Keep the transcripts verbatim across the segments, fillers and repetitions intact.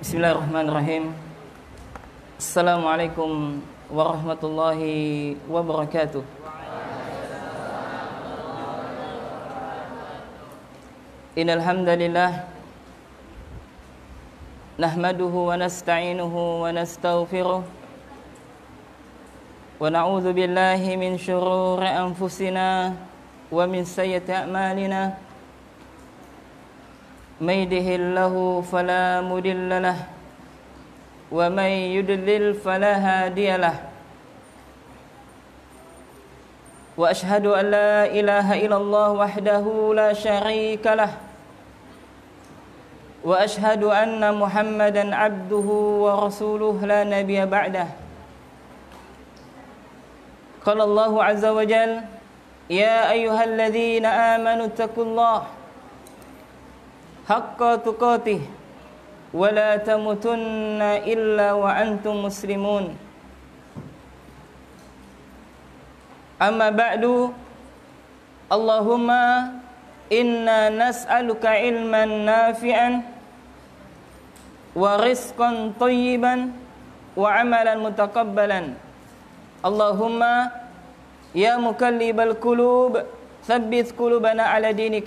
Bismillahirrahmanirrahim. Assalamualaikum warahmatullahi wabarakatuh. Innal hamdalillah nahmaduhu wa nasta'inuhu wa nastaghfiruh wa na'udzu billahi min shururi anfusina wa min sayyiati a'malina. May yahdihillahu fala mudilla lahu wa may yudlil fala hadiya lahu. Wa ashhadu an la ilaha illallah wahdahu la syarika lahu wa ashhadu anna Muhammadan abduhu wa rasuluhu la nabiyya ba'dah. Qala Allahu azza wa jalla ya ayyuhalladzina amanu taqullaha haqqa tuqatih wa la tamutunna illa wa antum muslimun. Amma ba'du, Allahumma inna nas'aluka ilman nafi'an wa rizqan thayyiban wa amalan mutaqabbalan. Allahumma ya mukallibal qulub tsabbit qulubana ala dinik.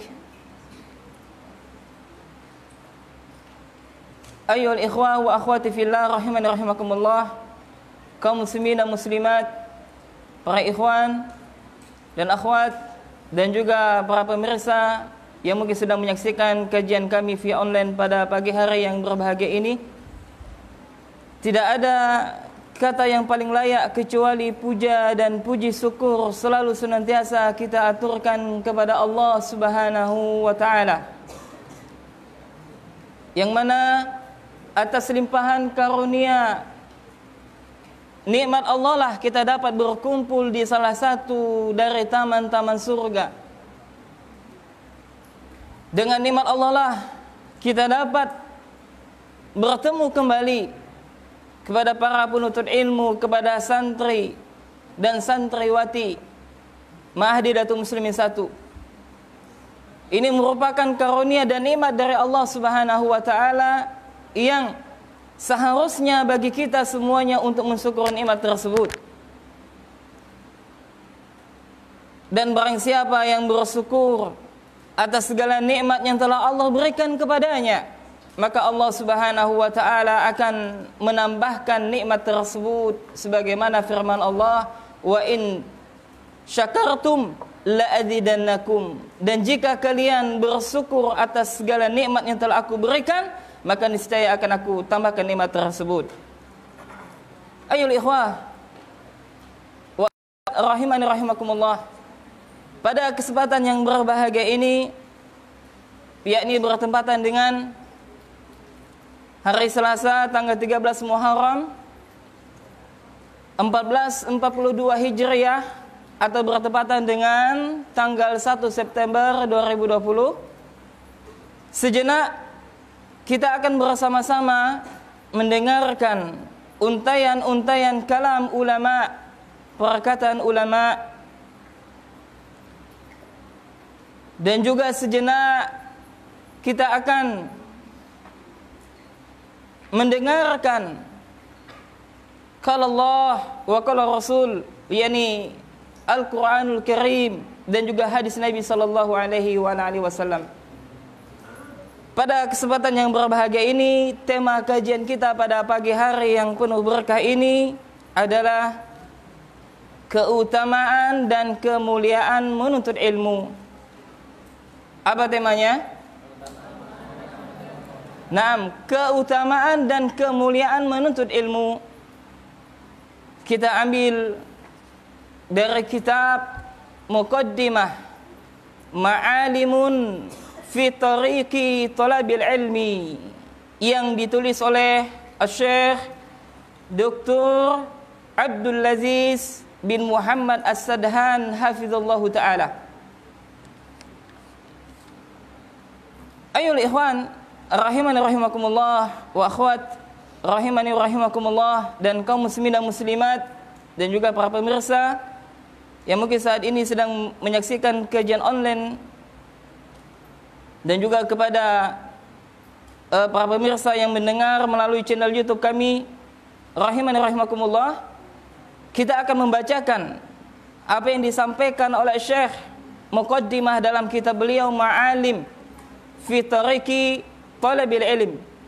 Ayyuhal ikhwah wa akhwati fillah rahimani rahimakumullah, kaum muslimin dan muslimat, para ikhwan dan akhwat, dan juga para pemirsa yang mungkin sedang menyaksikan kajian kami via online pada pagi hari yang berbahagia ini. Tidak ada kata yang paling layak kecuali puja dan puji syukur selalu senantiasa kita aturkan kepada Allah Subhanahu wa taala, yang mana atas limpahan karunia nikmat Allah lah kita dapat berkumpul di salah satu dari taman-taman surga. Dengan nikmat Allah lah kita dapat bertemu kembali kepada para penuntut ilmu, kepada santri dan santriwati Mahdidatul Muslimin satu. Ini merupakan karunia dan nikmat dari Allah Subhanahu wa taala yang seharusnya bagi kita semuanya untuk mensyukuri nikmat tersebut. Dan barang siapa yang bersyukur atas segala nikmat yang telah Allah berikan kepadanya, maka Allah Subhanahu wa taala akan menambahkan nikmat tersebut sebagaimana firman Allah, wa in syakartum la azidannakum. Dan jika kalian bersyukur atas segala nikmat yang telah aku berikan, maka niscaya akan aku tambahkan nikmat tersebut. Ayyuhal ikhwah wa rahimani rahimakumullah, pada kesempatan yang berbahagia ini, yakni bertempatan dengan hari Selasa tanggal tiga belas Muharram empat belas empat puluh dua Hijriah, atau bertepatan dengan tanggal satu September dua ribu dua puluh, sejenak kita akan bersama-sama mendengarkan untayan-untayan kalam ulama, perkataan ulama, dan juga sejenak kita akan mendengarkan qala Allah wa qala Rasul, yakni Al-Quranul Karim, dan juga hadis Nabi sallallahu alaihi wa alihi wasallam. Pada kesempatan yang berbahagia ini, tema kajian kita pada pagi hari yang penuh berkah ini adalah keutamaan dan kemuliaan menuntut ilmu. Apa temanya? Naam, keutamaan dan kemuliaan menuntut ilmu. Kita ambil dari kitab Muqaddimah Ma'alimun fi tariqi talabil ilmi, yang ditulis oleh Syekh Doktor Abdul Aziz bin Muhammad As-Sadhan hafizallahu taala. Ayyuhal ikhwan rahimani rahimakumullah wa akhwat rahimani rahimakumullah, dan kaum muslimin dan muslimat, dan juga para pemirsa yang mungkin saat ini sedang menyaksikan kajian online, dan juga kepada uh, para pemirsa yang mendengar melalui channel YouTube kami, rahimani rahimakumullah, kita akan membacakan apa yang disampaikan oleh Syekh muqaddimah dalam kitab beliau Ma'alim fi Tariqi Talabil Ilm.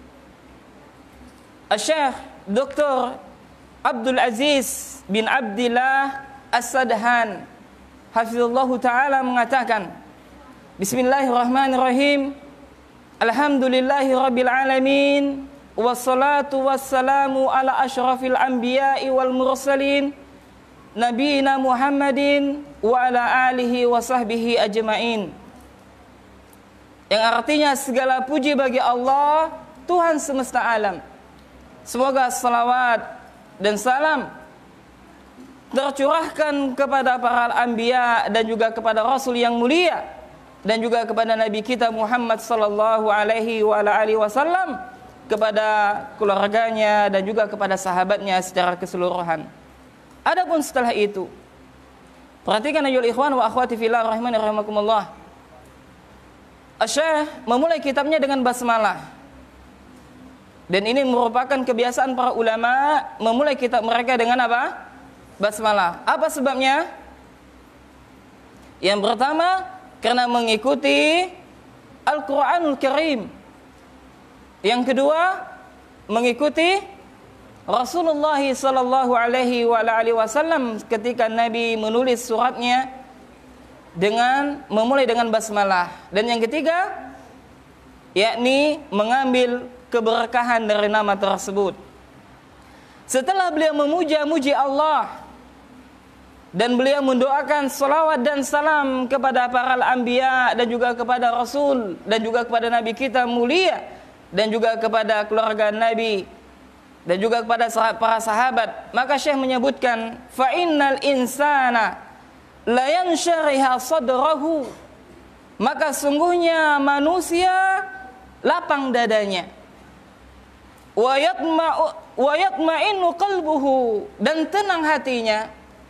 Syekh Doktor Abdul Aziz bin Abdillah As-Sadhan hafizallahu taala mengatakan, Bismillahirrahmanirrahim. Alhamdulillahi rabbil alamin, wassalatu wassalamu ala asyrafil anbiya'i wal mursalin, nabiyina Muhammadin wa ala alihi wa sahbihi ajma'in. Yang artinya segala puji bagi Allah, Tuhan semesta alam. Semoga salawat dan salam tercurahkan kepada para anbiya dan juga kepada Rasul yang mulia, dan juga kepada Nabi kita Muhammad sallallahu alaihi wa ala alihi wasallam, kepada keluarganya dan juga kepada sahabatnya secara keseluruhan. Adapun setelah itu, perhatikan ayyuhal ikhwan wa akhwati fillah rahimani rahimakumullah. Asy-Syaikh memulai kitabnya dengan basmalah. Dan ini merupakan kebiasaan para ulama memulai kitab mereka dengan apa? Basmalah. Apa sebabnya? Yang pertama, karena mengikuti Al-Quranul Karim. Yang kedua, mengikuti Rasulullah sallallahu alaihi wasallam ketika Nabi menulis suratnya dengan memulai dengan basmalah. Dan yang ketiga, yakni mengambil keberkahan dari nama tersebut. Setelah beliau memuja-muji Allah dan beliau mendoakan salawat dan salam kepada para anbiya dan juga kepada Rasul dan juga kepada Nabi kita mulia dan juga kepada keluarga Nabi dan juga kepada para sahabat, maka Syekh menyebutkan, fa innal insana la yanshariha sadrahu, maka sungguhnya manusia lapang dadanya, wa yatma'u wa yatma'innu qalbuhu, dan tenang hatinya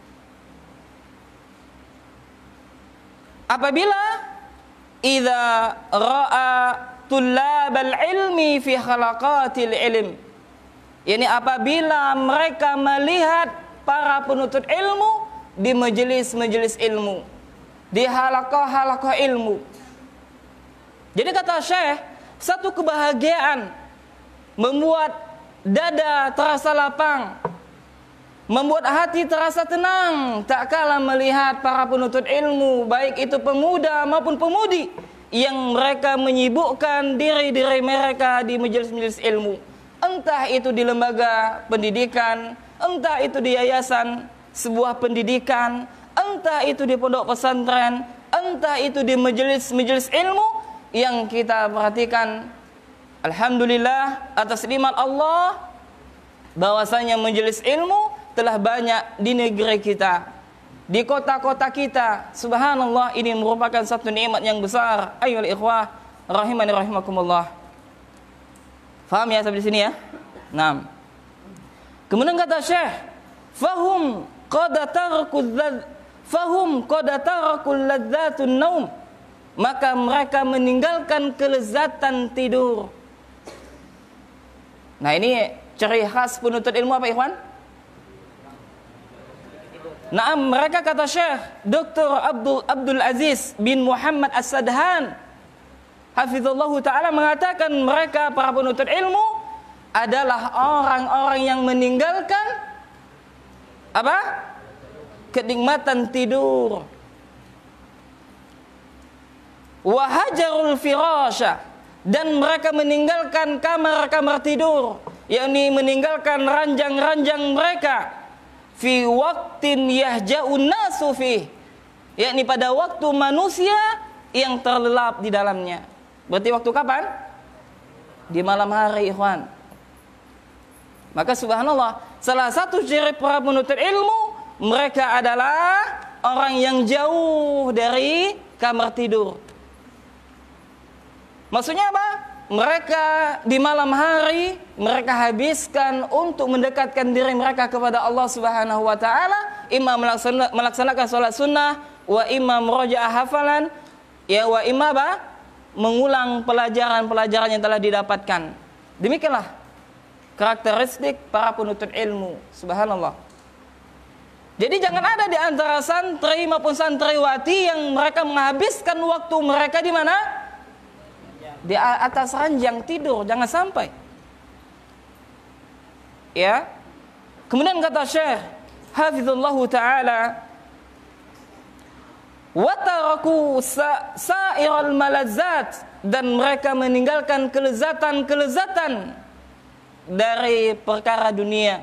apabila idza ra'a tullabal ilmi fi khalaqatil ilm, yakni apabila mereka melihat para penuntut ilmu di majelis-majelis ilmu, di halaqah-halaqah ilmu. Jadi kata Syekh, satu kebahagiaan membuat dada terasa lapang, membuat hati terasa tenang tak kala melihat para penuntut ilmu, baik itu pemuda maupun pemudi, yang mereka menyibukkan diri-diri mereka di majelis-majelis ilmu. Entah itu di lembaga pendidikan, entah itu di yayasan sebuah pendidikan, entah itu di pondok pesantren, entah itu di majelis-majelis ilmu, yang kita perhatikan, alhamdulillah atas nikmat Allah bahwasanya majelis ilmu telah banyak di negeri kita, di kota-kota kita. Subhanallah, ini merupakan satu nikmat yang besar. Ayyuhal ikhwah rahimani rahimakumullah. Faham ya sampai di sini ya? Naam. Kemudian kata Syekh, fahum qad tarakul ladzat fahum qad tarakul ladzatun naum, maka mereka meninggalkan kelezatan tidur. Nah, ini ciri khas penuntut ilmu apa, ikhwan? Nah, mereka kata Syekh Doktor Abdul Abdul Aziz bin Muhammad As-Sadhan hafizallahu taala mengatakan, mereka para penuntut ilmu adalah orang-orang yang meninggalkan apa? Kenikmatan tidur. Wa hajarul firasha, dan mereka meninggalkan kamar-kamar tidur, yakni meninggalkan ranjang-ranjang mereka, fi waqtin yahja'un nasu fih, yakni pada waktu manusia yang terlelap di dalamnya. Berarti waktu kapan? Di malam hari, ikhwan. Maka subhanallah, salah satu ciri para penuntut ilmu, mereka adalah orang yang jauh dari kamar tidur. Maksudnya apa? Mereka di malam hari mereka habiskan untuk mendekatkan diri mereka kepada Allah Subhanahu wa taala, imam melaksanakan salat sunnah, wa imam murajaah hafalan, ya wa imam apa? mengulang pelajaran-pelajaran yang telah didapatkan. Demikianlah karakteristik para penuntut ilmu. Subhanallah. Jadi jangan ada di antara santri maupun santriwati yang mereka menghabiskan waktu mereka di mana? Di atas ranjang tidur, jangan sampai. Ya. Kemudian kata Syekh Hafizullahu taala, wa taraku sa'iral malazzat, dan mereka meninggalkan kelezatan-kelezatan dari perkara dunia.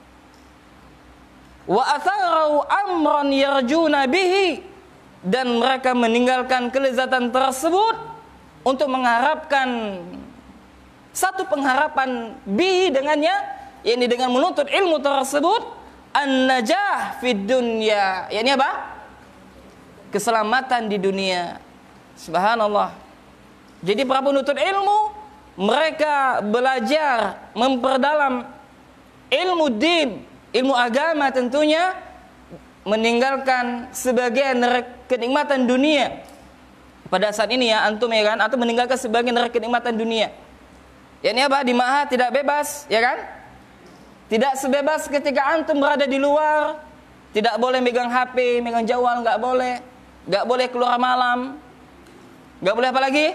Wa atharau amran yarjuna bihi, dan mereka meninggalkan kelezatan tersebut untuk mengharapkan satu pengharapan bihi dengannya, yakni dengan menuntut ilmu tersebut, an-najah fid dunya, yakni apa? Keselamatan di dunia. Subhanallah. Jadi para penuntut ilmu, mereka belajar memperdalam ilmu din, ilmu agama tentunya, meninggalkan sebagian kenikmatan dunia. Pada saat ini ya antum ya kan, atau meninggalkan sebagian dari kenikmatan dunia. Ya ini apa? Di ma'had tidak bebas, ya kan? Tidak sebebas ketika antum berada di luar. Tidak boleh megang H P, megang jawal, enggak boleh. Enggak boleh keluar malam. Enggak boleh apa lagi?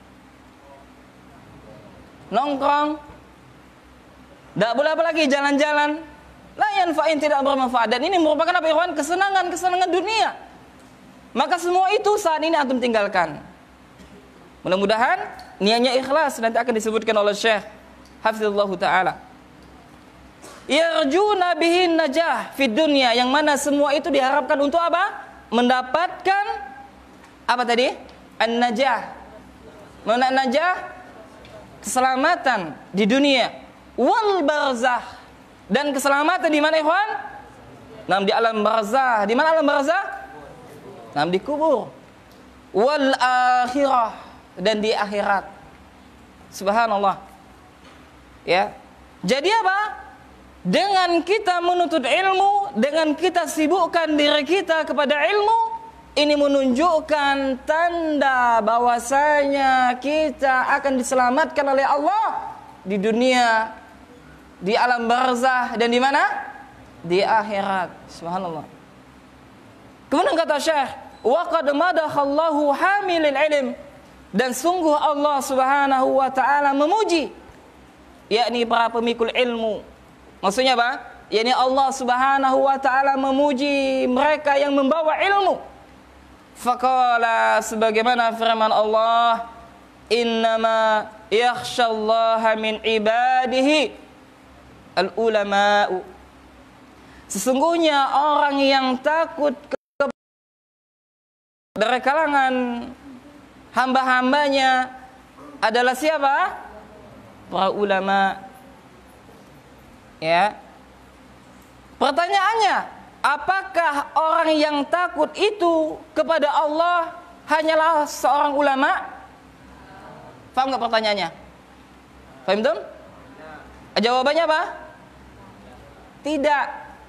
Nongkrong. Enggak boleh apa lagi? Jalan-jalan. La yanfa'in, tidak bermanfaat. Dan ini merupakan apa ikhwan? Kesenangan-kesenangan dunia. Maka semua itu saat ini antum tinggalkan. Mudah-mudahan niatnya ikhlas, nanti akan disebutkan oleh Syekh Hafizullah taala. Yarjuna bihin najah fid dunya, yang mana semua itu diharapkan untuk apa? Mendapatkan apa tadi? An-najah. Mana najah? Keselamatan di dunia. Wal barzah, dan keselamatan di mana ikhwan? Nah, di alam barzah. Di mana alam barzah? Nah, di kubur. Wal akhirah, dan di akhirat. Subhanallah. Ya. Jadi apa? Dengan kita menuntut ilmu, dengan kita sibukkan diri kita kepada ilmu, ini menunjukkan tanda bahwasanya kita akan diselamatkan oleh Allah di dunia, di alam barzah, dan di mana? Di akhirat. Subhanallah. Kemudian kata Syekh, wa qad madakhallahu hamilil ilm, dan sungguh Allah Subhanahu wa taala memuji yakni para pemikul ilmu. Maksudnya apa? Yakni Allah Subhanahu wa taala memuji mereka yang membawa ilmu. Faqala, sebagaimana firman Allah, innama yakhsyallaha min ibadihi al-ulama'u. Sesungguhnya orang yang takut ke dari kalangan hamba-hambanya adalah siapa? Para ulama. Ya. Pertanyaannya, apakah orang yang takut itu kepada Allah hanyalah seorang ulama? Faham enggak pertanyaannya? Faham tuh? Jawabannya apa? Tidak.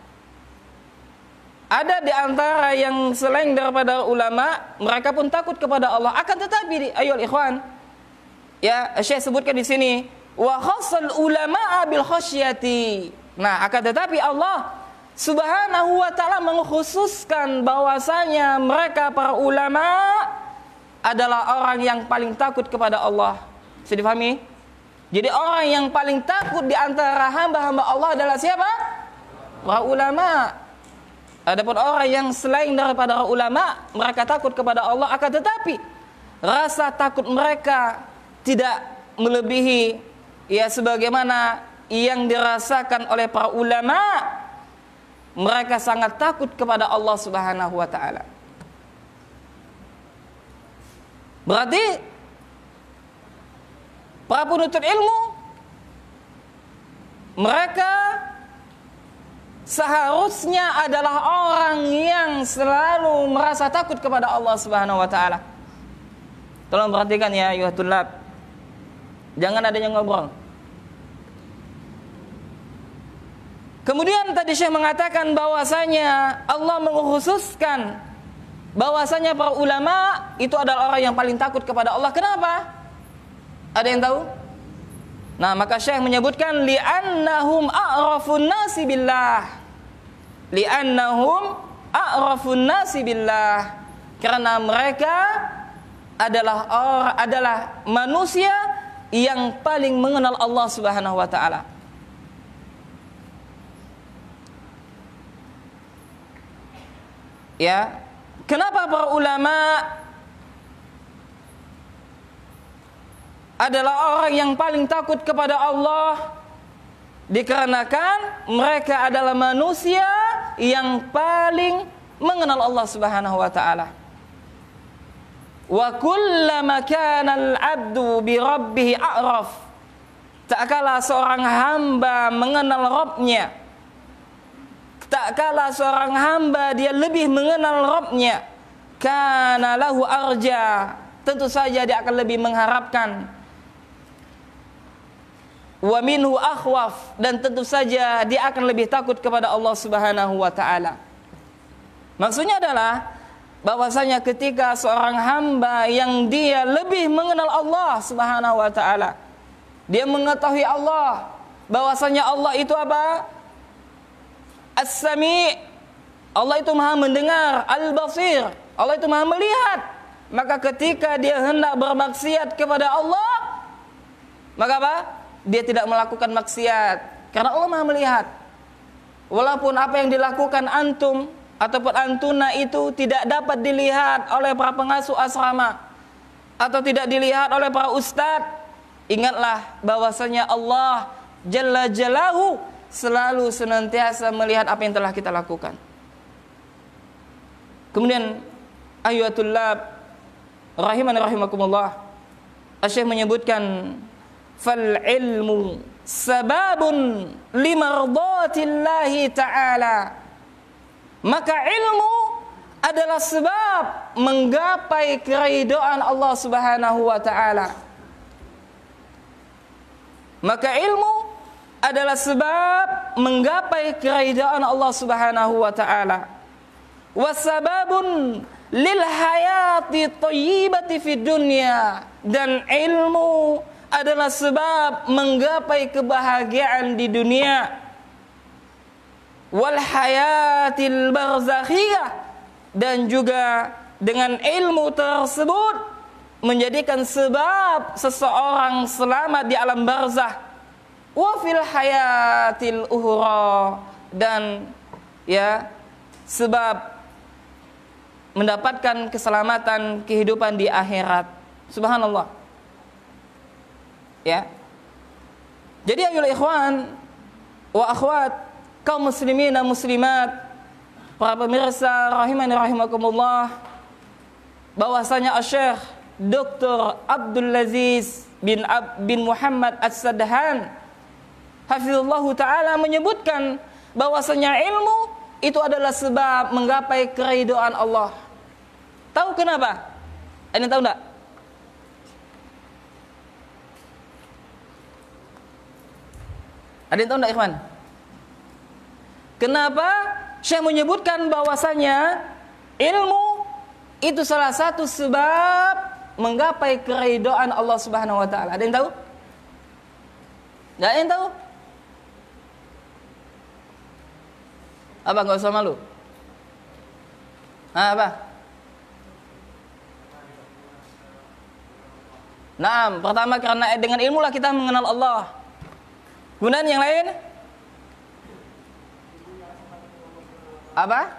Ada di antara yang selain daripada ulama, mereka pun takut kepada Allah. Akan tetapi, ayo ikhwan, ya, Syekh sebutkan di sini, wa khassal ulama'a bil khasyati. Nah, akan tetapi Allah Subhanahu wa taala mengkhususkan bahwasanya mereka para ulama adalah orang yang paling takut kepada Allah. Bisa difahami? Jadi orang yang paling takut di antara hamba-hamba Allah adalah siapa? Para ulama. Adapun orang yang selain daripada ulama, mereka takut kepada Allah, akan tetapi rasa takut mereka tidak melebihi ya sebagaimana yang dirasakan oleh para ulama. Mereka sangat takut kepada Allah Subhanahu wa taala. Berarti para penuntut ilmu, mereka seharusnya adalah orang yang selalu merasa takut kepada Allah Subhanahu wa taala. Tolong perhatikan ya ayuhal tullab. Jangan ada yang ngobrol. Kemudian tadi Syekh mengatakan bahwasanya Allah mengkhususkan bahwasanya para ulama itu adalah orang yang paling takut kepada Allah. Kenapa? Ada yang tahu? Nah, maka Syekh menyebutkan li'annahum a'rafun nasi billah. Li'annahum a'rafun nasi billah. Karena mereka adalah orang adalah manusia yang paling mengenal Allah Subhanahu wa taala. Ya, kenapa para ulama adalah orang yang paling takut kepada Allah? Dikarenakan mereka adalah manusia yang paling mengenal Allah Subhanahu wa taala. Wa kullama kana al-'abdu bi rabbih a'raf. Tak kala seorang hamba mengenal Rabbnya, tak kala seorang hamba dia lebih mengenal Rabbnya, kana lahu arja, tentu saja dia akan lebih mengharapkan. Wa minhu akhwaf, dan tentu saja dia akan lebih takut kepada Allah Subhanahu wa taala. Maksudnya adalah bahwasanya ketika seorang hamba yang dia lebih mengenal Allah Subhanahu wa taala, dia mengetahui Allah, bahwasanya Allah itu apa? As-Sami', Allah itu Maha mendengar, Al-Basir, Allah itu Maha melihat. Maka ketika dia hendak bermaksiat kepada Allah, maka apa? Dia tidak melakukan maksiat karena Allah Maha melihat. Walaupun apa yang dilakukan antum ataupun antuna itu tidak dapat dilihat oleh para pengasuh asrama atau tidak dilihat oleh para ustadz, ingatlah bahwasanya Allah Jalla Jalaluhu selalu senantiasa melihat apa yang telah kita lakukan. Kemudian ayyuhatullab rahimani rahimakumullah, Asy-Syaikh menyebutkan fal ilmu sababun limardatillahi ta'ala. Maka ilmu adalah sebab menggapai keridhaan Allah Subhanahu wa taala. Maka ilmu adalah sebab menggapai keridhaan Allah Subhanahu wa taala. Wasababun lil hayati thayyibati fid dunya, dan ilmu adalah sebab menggapai kebahagiaan di dunia. Wal hayatil barzakhiyah, dan juga dengan ilmu tersebut menjadikan sebab seseorang selamat di alam barzakh. Wa fil hayatil ukhra, dan ya sebab mendapatkan keselamatan kehidupan di akhirat. Subhanallah. Ya. Jadi ayolah ikhwan wa akhwat, kaum muslimin dan muslimat, para pemirsa rahimani rahimakumullah, bahwasanya Asy-Syaikh Doktor Abdul Aziz bin Ab, bin Muhammad As-Sadhan hafizallahu taala menyebutkan bahwasanya ilmu itu adalah sebab menggapai keridhaan Allah. Tahu kenapa? Anda tahu enggak? Ada yang tahu enggak, ikhwan? Kenapa Syekh menyebutkan bahwasanya ilmu itu salah satu sebab menggapai keridhaan Allah Subhanahu wa taala? Ada yang tahu? Enggak ada yang tahu? Apa, enggak usah malu? Hah, apa? Nah, pertama karena dengan ilmu lah kita mengenal Allah. Kemudian yang lain? Apa?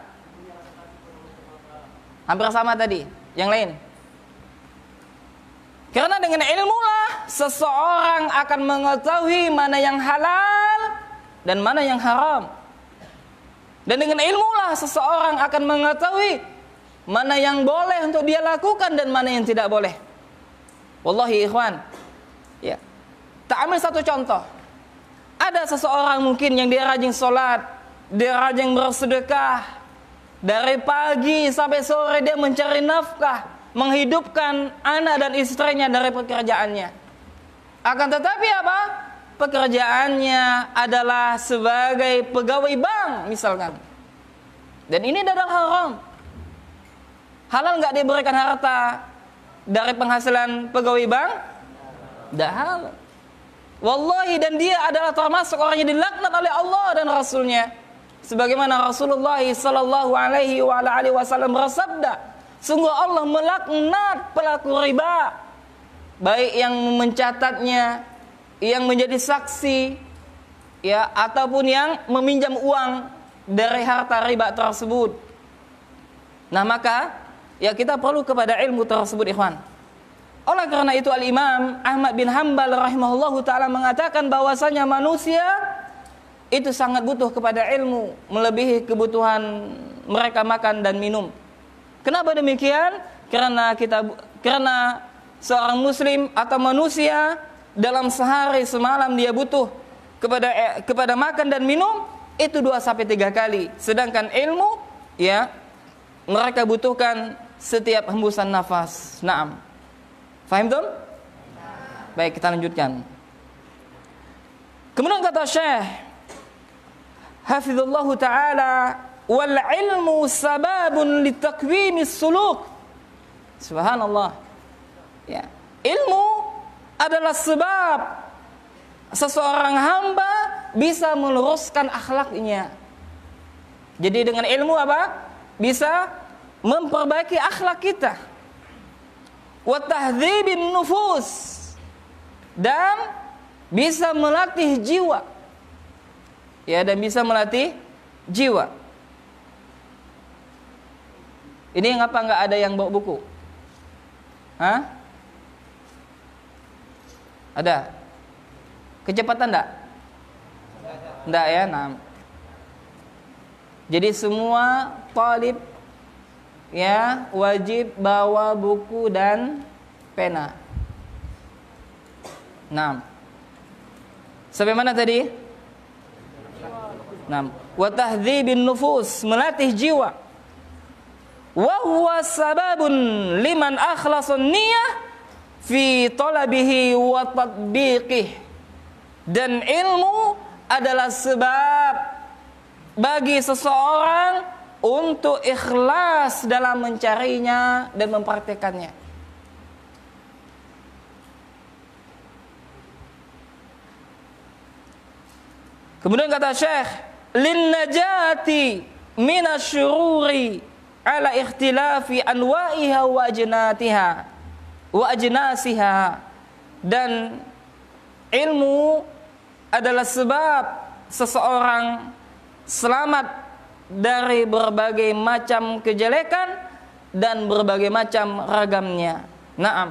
Hampir sama tadi. Yang lain? Karena dengan ilmu lah seseorang akan mengetahui mana yang halal dan mana yang haram. Dan dengan ilmu lah seseorang akan mengetahui mana yang boleh untuk dia lakukan dan mana yang tidak boleh. Wallahi ikhwan, ya. Tak ambil satu contoh. Ada seseorang mungkin yang dia rajin sholat, dia rajin bersedekah, dari pagi sampai sore dia mencari nafkah, menghidupkan anak dan istrinya dari pekerjaannya. Akan tetapi apa? Pekerjaannya adalah sebagai pegawai bank misalkan. Dan ini adalah haram. Halal nggak dia berikan harta dari penghasilan pegawai bank? Tidak halal. Wallahi, dan dia adalah termasuk orang yang dilaknat oleh Allah dan Rasulnya. Sebagaimana Rasulullah sallallahu alaihi wa ala alihi wasallam bersabda, sungguh Allah melaknat pelaku riba, baik yang mencatatnya, yang menjadi saksi, ya, ataupun yang meminjam uang dari harta riba tersebut. Nah, maka ya kita perlu kepada ilmu tersebut, ikhwan. Oleh karena itu Al-Imam Ahmad bin Hanbal rahimahullahu ta'ala mengatakan bahwasanya manusia itu sangat butuh kepada ilmu melebihi kebutuhan mereka makan dan minum. Kenapa demikian? Karena kita karena seorang muslim atau manusia dalam sehari semalam dia butuh kepada eh, kepada makan dan minum itu dua sampai tiga kali. Sedangkan ilmu ya mereka butuhkan setiap hembusan nafas. Naam. Faham tuh? Baik, kita lanjutkan. Kemudian kata Syekh hafizallahu ta'ala, wal ilmu sababun litakwimis suluk. Subhanallah. Ya, ilmu adalah sebab seseorang hamba bisa meluruskan akhlaknya. Jadi dengan ilmu apa? Bisa memperbaiki akhlak kita. Wa tahdzibin nufus, dan bisa melatih jiwa. Ya, dan bisa melatih jiwa. Ini ngapa nggak ada yang bawa buku? Hah? Ada? Kecepatan enggak? Enggak ya, nah. Jadi semua talib ya wajib bawa buku dan pena. Nah, sampai mana tadi? Nah, wa tahdzibin nufus, melatih jiwa. Wa huwa sababun liman akhlasun niyyah fi talabihi wa tatbiqih. Dan ilmu adalah sebab bagi seseorang untuk ikhlas dalam mencarinya dan mempraktekannya. Kemudian kata Syekh, lin najati minasyururi ala ikhtilafi anwa'iha wa ajnatiha wa ajnasiha. Dan ilmu adalah sebab seseorang selamat dari berbagai macam kejelekan dan berbagai macam ragamnya. Naam.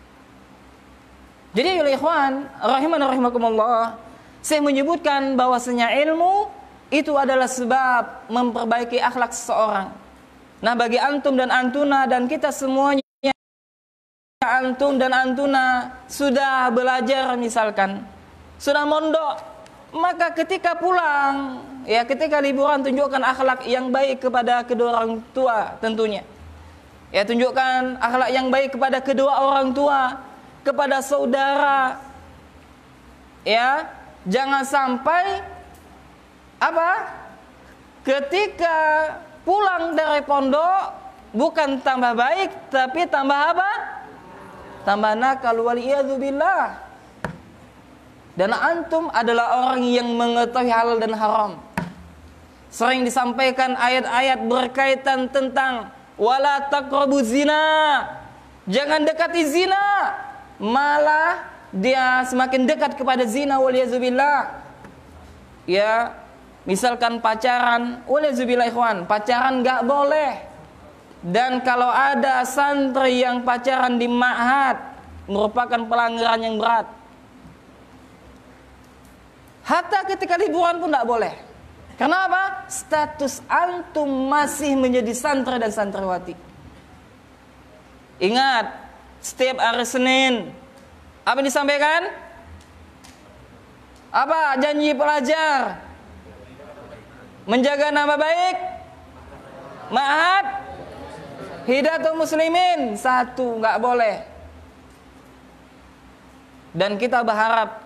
Jadi ya ikhwan rahiman rahimakumullah, saya menyebutkan bahwasanya ilmu itu adalah sebab memperbaiki akhlak seseorang. Nah, bagi antum dan antuna dan kita semuanya, antum dan antuna sudah belajar misalkan, sudah mondok, maka ketika pulang, ya ketika liburan, tunjukkan akhlak yang baik kepada kedua orang tua tentunya. Ya, tunjukkan akhlak yang baik kepada kedua orang tua, kepada saudara. Ya, jangan sampai apa? Ketika pulang dari pondok bukan tambah baik tapi tambah apa? Tambah nakal, waliyadzubillah. Dan antum adalah orang yang mengetahui halal dan haram. Sering disampaikan ayat-ayat berkaitan tentang wala taqrabu zina. Jangan dekati zina. Malah dia semakin dekat kepada zina, waliyazubillah. Ya, misalkan pacaran, waliyazubillah ikhwan, pacaran enggak boleh. Dan kalau ada santri yang pacaran di ma'had, merupakan pelanggaran yang berat. Hatta ketika liburan pun tidak boleh. Karena apa? Status antum masih menjadi santri dan santriwati. Ingat, setiap hari Senin, apa yang disampaikan? Apa janji pelajar? Menjaga nama baik ma'had Hidayatul Muslimin. Satu, nggak boleh. Dan kita berharap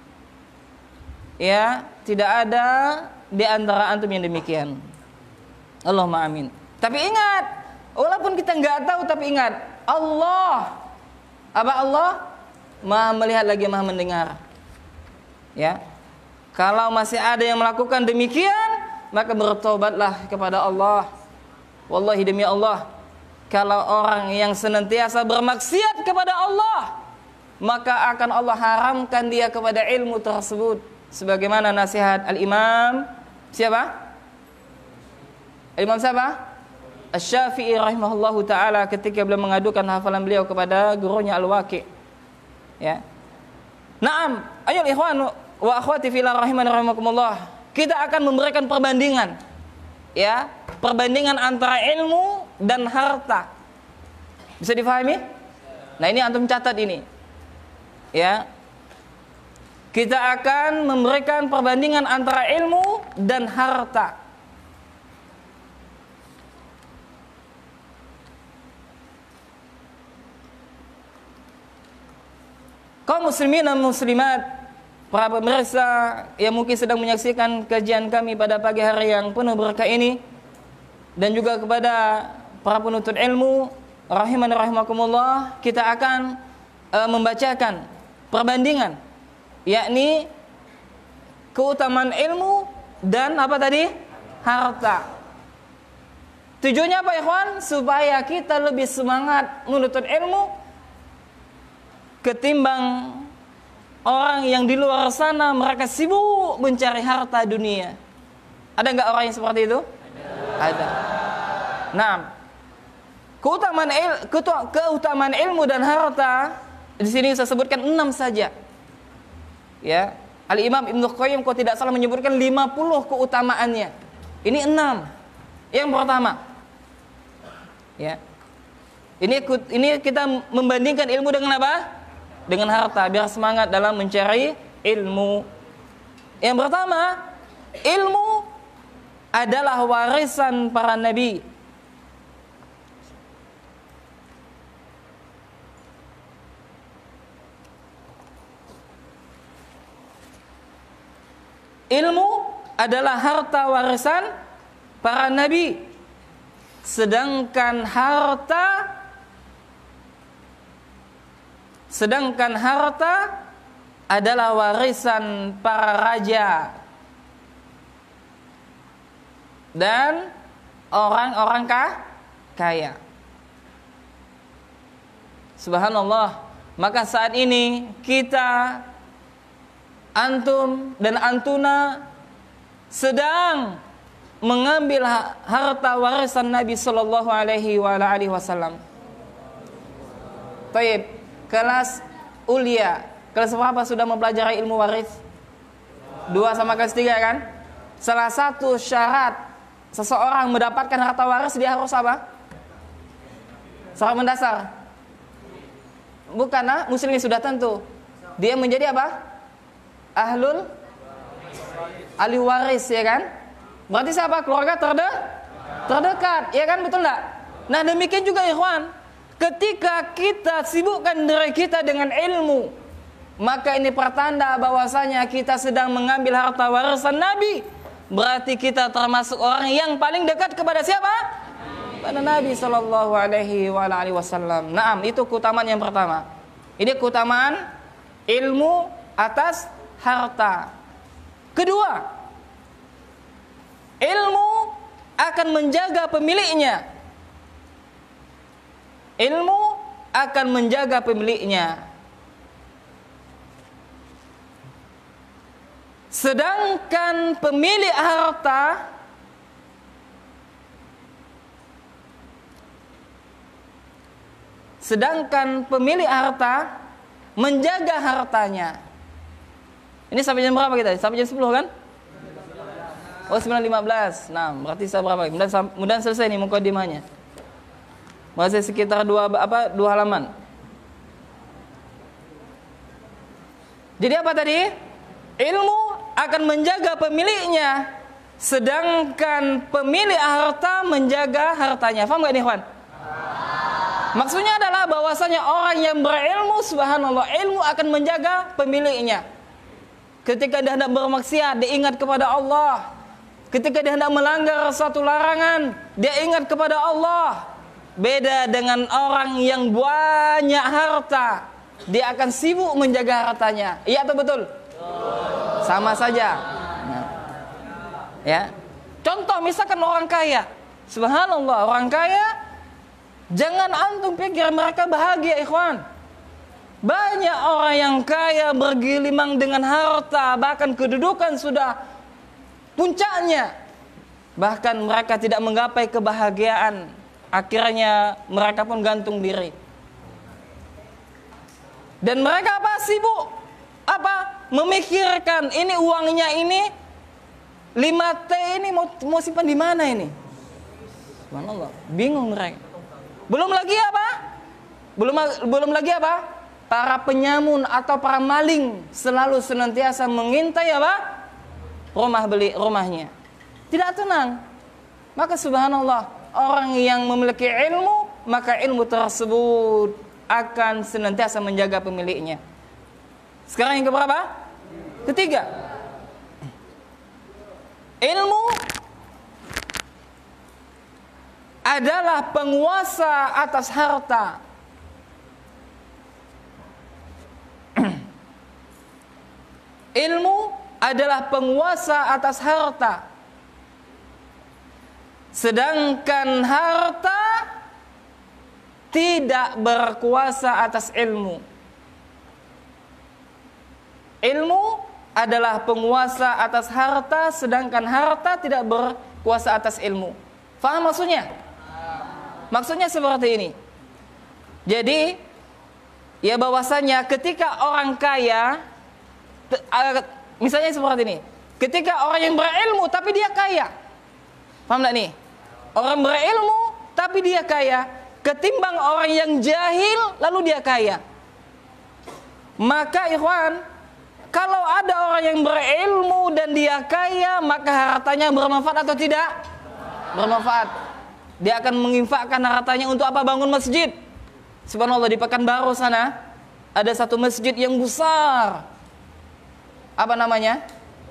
ya tidak ada di antara antum yang demikian. Allahumma amin. Tapi ingat, Walaupun kita nggak tahu, tapi ingat, Allah, apa Allah? Maha melihat lagi maha mendengar. Ya, kalau masih ada yang melakukan demikian, maka bertobatlah kepada Allah. Wallahi demi Allah, kalau orang yang senantiasa bermaksiat kepada Allah, maka akan Allah haramkan dia kepada ilmu tersebut. Sebagaimana nasihat Al-Imam siapa? Al-Imam siapa? Asy-Syafi'i rahimahullahu taala ketika beliau mengadukan hafalan beliau kepada gurunya Al-Waqi'. Ya. Naam, ayo ikhwan wa akhwati fillah rahimani rahimakumullah. Kita akan memberikan perbandingan. Ya, perbandingan antara ilmu dan harta. Bisa difahami? Nah, ini antum catat ini. Ya. Kita akan memberikan perbandingan antara ilmu dan harta. Kaum muslimin dan muslimat, para pemirsa yang mungkin sedang menyaksikan kajian kami pada pagi hari yang penuh berkah ini, dan juga kepada para penuntut ilmu rahimani rahimakumullah, kita akan uh, membacakan perbandingan, yakni keutamaan ilmu dan apa tadi? Harta. Tujuannya apa, ikhwan? Supaya kita lebih semangat menuntut ilmu ketimbang orang yang di luar sana mereka sibuk mencari harta dunia. Ada enggak orang yang seperti itu? Ada. Nah, keutamaan il, keutamaan ilmu dan harta di sini saya sebutkan enam saja. Ya, Al-Imam Ibnu Qayyim kalau tidak salah menyebutkan lima puluh keutamaannya. Ini enam. Yang pertama, ya. Ini ini kita membandingkan ilmu dengan apa? Dengan harta, biar semangat dalam mencari ilmu. Yang pertama, ilmu adalah warisan para nabi. Ilmu adalah harta warisan para nabi. Sedangkan harta Sedangkan harta adalah warisan para raja dan orang-orang kaya. Subhanallah. Maka saat ini kita, antum dan antuna sedang mengambil harta warisan Nabi sallallahu alaihi wasallam. Baik. Kelas ulia, kelas berapa sudah mempelajari ilmu waris? Dua sama kelas tiga kan? Salah satu syarat seseorang mendapatkan harta waris, dia harus apa? Syarat mendasar. Bukan, ah? Muslim sudah tentu. Dia menjadi apa? Ahlul ahli waris, ya kan? Berarti siapa? Keluarga terde terdekat, ya kan? Betul enggak? Nah, demikian juga ikhwan. Ketika kita sibukkan diri kita dengan ilmu, maka ini pertanda bahwasanya kita sedang mengambil harta warisan Nabi. Berarti kita termasuk orang yang paling dekat kepada siapa? Pada Nabi sallallahu alaihi wasallam. Naam, itu keutamaan yang pertama. Ini keutamaan ilmu atas harta. Kedua, ilmu akan menjaga pemiliknya. Ilmu akan menjaga pemiliknya. Sedangkan pemilik harta Sedangkan pemilik harta menjaga hartanya. Ini sampai jam berapa kita? Sampai jam sepuluh kan? Oh, sembilan lima belas. Nah, berarti saya berapa? Mudah mudahan selesai nih mukadimahnya. Masih sekitar dua apa dua halaman. Jadi apa tadi? Ilmu akan menjaga pemiliknya, sedangkan pemilik harta menjaga hartanya. Faham gak nih, Ikhwan? Maksudnya adalah bahwasanya orang yang berilmu, subhanallah, ilmu akan menjaga pemiliknya. Ketika dia hendak bermaksiat, dia ingat kepada Allah. Ketika dia hendak melanggar suatu larangan, dia ingat kepada Allah. beda dengan orang yang banyak harta. Dia akan sibuk menjaga hartanya. Iya atau betul? Sama saja. Nah. Ya. Contoh misalkan orang kaya. Subhanallah, orang kaya, jangan antum pikir mereka bahagia, ikhwan. Banyak orang yang kaya bergelimang dengan harta, bahkan kedudukan sudah puncaknya. Bahkan mereka tidak menggapai kebahagiaan. Akhirnya mereka pun gantung diri. Dan mereka apa? Sibuk. Apa? Memikirkan ini uangnya ini lima T ini mau, mau simpan di mana ini? Subhanallah, bingung mereka. Belum lagi apa? Belum belum lagi apa? Para penyamun atau para maling selalu senantiasa mengintai apa? Rumah beli rumahnya. Tidak tenang. Maka subhanallah, orang yang memiliki ilmu, maka ilmu tersebut akan senantiasa menjaga pemiliknya. Sekarang yang keberapa? Ketiga. Ilmu adalah penguasa atas harta. Ilmu adalah penguasa atas harta. Sedangkan harta tidak berkuasa atas ilmu. Ilmu adalah penguasa atas harta, sedangkan harta tidak berkuasa atas ilmu. Faham maksudnya? Maksudnya seperti ini. Jadi, ya bahwasanya ketika orang kaya, misalnya seperti ini, ketika orang yang berilmu tapi dia kaya, paham tak nih? Orang berilmu tapi dia kaya, ketimbang orang yang jahil lalu dia kaya. Maka ikhwan, kalau ada orang yang berilmu dan dia kaya, maka hartanya bermanfaat atau tidak? Bermanfaat. Dia akan menginfakkan hartanya untuk apa? Bangun masjid. Subhanallah, di Pekanbaru sana ada satu masjid yang besar. Apa namanya?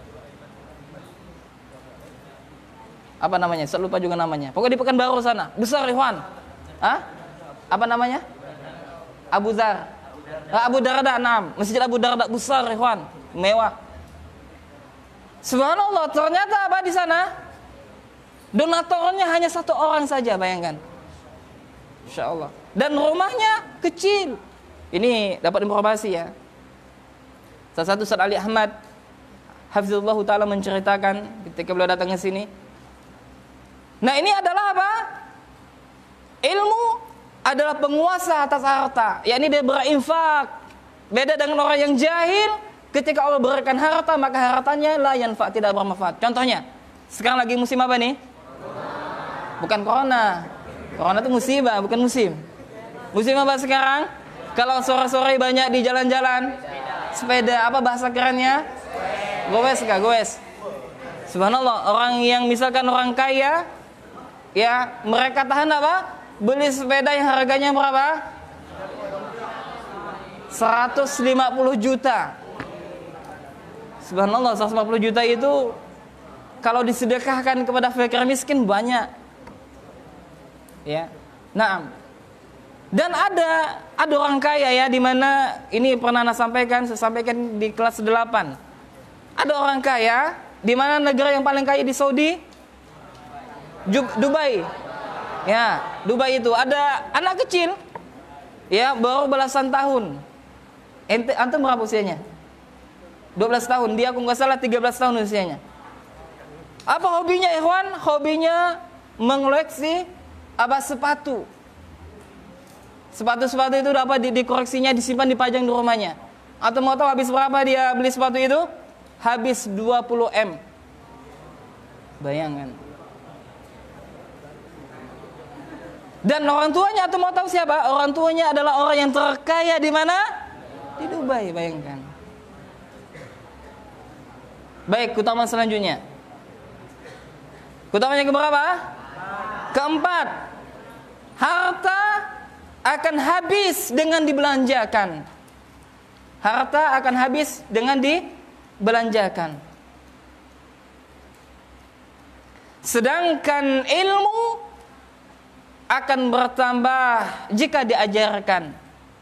Apa namanya? Saya lupa juga namanya. Pokoknya di Pekanbaru sana, besar ikhwan. Hah? Apa namanya? Abu Dzar. Abu Darda, enam. Masjid Abu Darda besar ikhwan, mewah. Subhanallah, ternyata apa di sana? Donaturnya hanya satu orang saja, bayangkan. Insyaallah. Dan rumahnya kecil. Ini dapat informasi ya. Salah satu Ustaz Ali Ahmad hafizullah taala menceritakan ketika beliau datang ke sini. Nah, ini adalah apa? Ilmu adalah penguasa atas harta, yakni dia berinfak. Beda dengan orang yang jahil, ketika Allah berikan harta maka hartanya la yanfa, tidak bermanfaat. Contohnya, sekarang lagi musim apa nih? Bukan corona. Corona itu musibah, bukan musim. Musim apa sekarang? Kalau sore-sore banyak di jalan-jalan, sepeda, apa bahasa kerennya? Goes kah? Goes. Subhanallah, orang yang misalkan orang kaya, ya mereka tahan apa? Beli sepeda yang harganya berapa? seratus lima puluh juta. Subhanallah, seratus lima puluh juta itu kalau disedekahkan kepada fakir miskin banyak. Ya. Nah, dan ada ada orang kaya ya, di mana ini pernah saya sampaikan, saya sampaikan di kelas delapan. Ada orang kaya di mana negara yang paling kaya di Saudi? Dubai. Ya, Dubai itu ada anak kecil, ya baru belasan tahun. Ente, antum berapa usianya? dua belas tahun. Dia aku nggak salah tiga belas tahun usianya. Apa hobinya ikhwan? Hobinya mengoleksi apa? Sepatu. Sepatu-sepatu itu dapat dikoreksinya, disimpan, dipajang di rumahnya. Atau mau tahu habis berapa dia beli sepatu itu? Habis dua puluh M. Bayangkan. Dan orang tuanya, atau mau tahu siapa? Orang tuanya adalah orang yang terkaya di mana? Di Dubai, bayangkan. Baik, keutamaan selanjutnya. Keutamaannya keberapa? Keempat. Harta akan habis dengan dibelanjakan. Harta akan habis dengan dibelanjakan. Sedangkan ilmu akan bertambah jika diajarkan.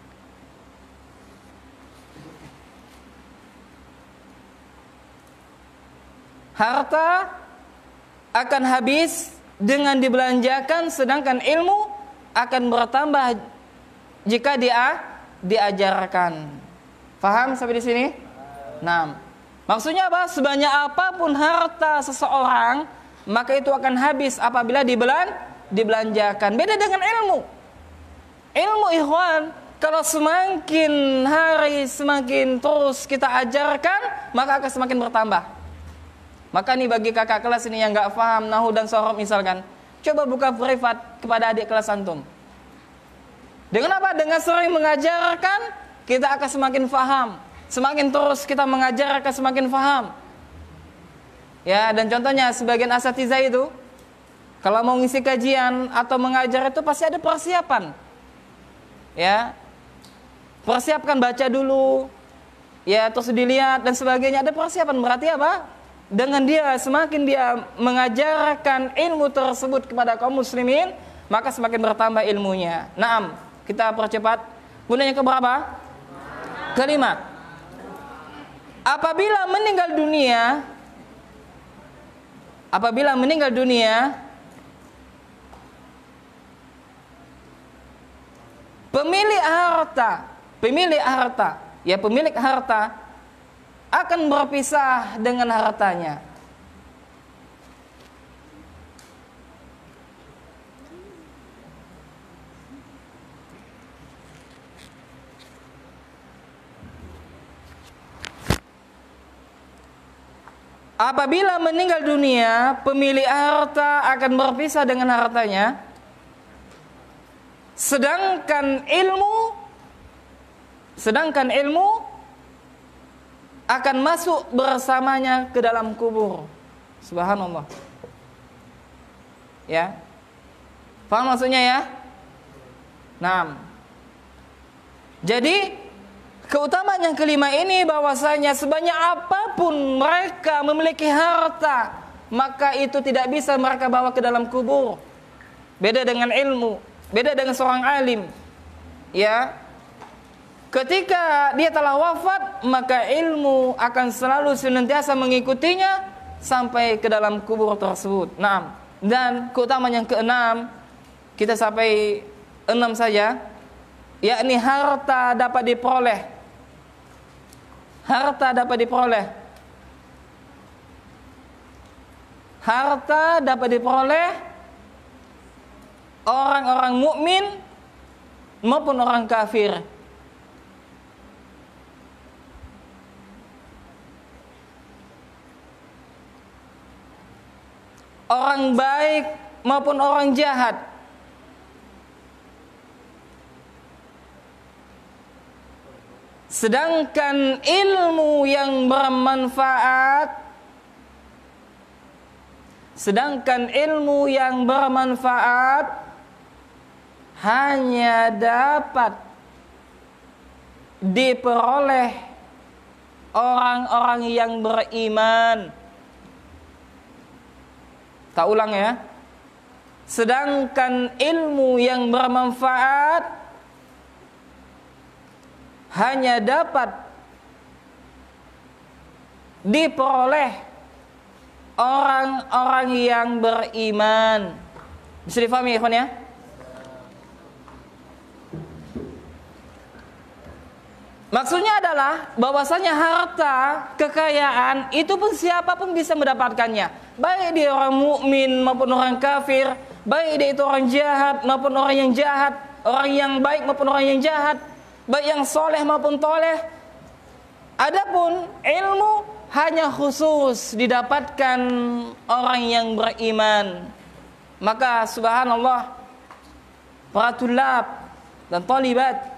Harta akan habis dengan dibelanjakan, sedangkan ilmu akan bertambah jika dia diajarkan. Faham sampai di sini? Nah, maksudnya apa? Sebanyak apapun harta seseorang, maka itu akan habis apabila dibelan dibelanjakan. Beda dengan ilmu. Ilmu, ikhwan, kalau semakin hari semakin terus kita ajarkan, maka akan semakin bertambah. Maka nih bagi kakak kelas ini yang nggak paham nahu dan sorob misalkan, coba buka privat kepada adik kelas antum. Dengan apa? Dengan sering mengajarkan, kita akan semakin paham. Semakin terus kita mengajar akan semakin paham. Ya, dan contohnya sebagian asatidzah itu kalau mau ngisi kajian atau mengajar itu pasti ada persiapan. Ya. Persiapkan baca dulu. Ya, terus dilihat dan sebagainya, ada persiapan. Berarti apa? Dengan dia semakin dia mengajarkan ilmu tersebut kepada kaum muslimin, maka semakin bertambah ilmunya. Naam, kita percepat. Kemudian yang keberapa? Kelima. Apabila meninggal dunia, apabila meninggal dunia, pemilik harta, pemilik harta, ya pemilik harta akan berpisah dengan hartanya. Apabila meninggal dunia, pemilik harta akan berpisah dengan hartanya. Sedangkan ilmu, sedangkan ilmu akan masuk bersamanya ke dalam kubur. Subhanallah. Ya. Paham maksudnya ya? Nah. Jadi keutamaan yang kelima ini bahwasanya sebanyak apapun mereka memiliki harta, maka itu tidak bisa mereka bawa ke dalam kubur. Beda dengan ilmu, beda dengan seorang alim. Ya. Ketika dia telah wafat, maka ilmu akan selalu senantiasa mengikutinya sampai ke dalam kubur tersebut. Naam. Dan keutamaan yang keenam, kita sampai enam saja, yakni harta dapat diperoleh. Harta dapat diperoleh. Harta dapat diperoleh orang-orang mukmin maupun orang kafir. Orang baik maupun orang jahat. Sedangkan ilmu yang bermanfaat, sedangkan ilmu yang bermanfaat hanya dapat diperoleh orang-orang yang beriman. Tak ulang ya. Sedangkan ilmu yang bermanfaat hanya dapat diperoleh orang-orang yang beriman. Bisa difahami ya, ikhwan ya? Maksudnya adalah bahwasanya harta, kekayaan itu pun siapapun bisa mendapatkannya. Baik dia orang mukmin maupun orang kafir, baik dia itu orang jahat maupun orang yang jahat, orang yang baik maupun orang yang jahat, baik yang soleh maupun toleh. Adapun ilmu hanya khusus didapatkan orang yang beriman. Maka subhanallah, para tulab dan talibat,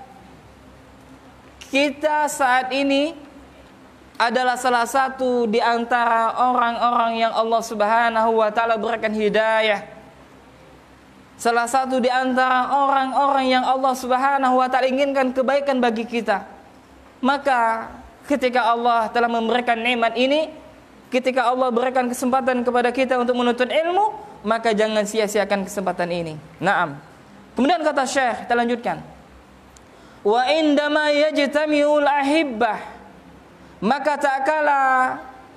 kita saat ini adalah salah satu di antara orang-orang yang Allah Subhanahu wa taala berikan hidayah. Salah satu di antara orang-orang yang Allah Subhanahu wa taala inginkan kebaikan bagi kita. Maka ketika Allah telah memberikan nikmat ini, ketika Allah berikan kesempatan kepada kita untuk menuntut ilmu, maka jangan sia-siakan kesempatan ini. Naam. Kemudian kata Syekh, kita lanjutkan. Wa indama yajtami'ul ahibbah, maka tak kala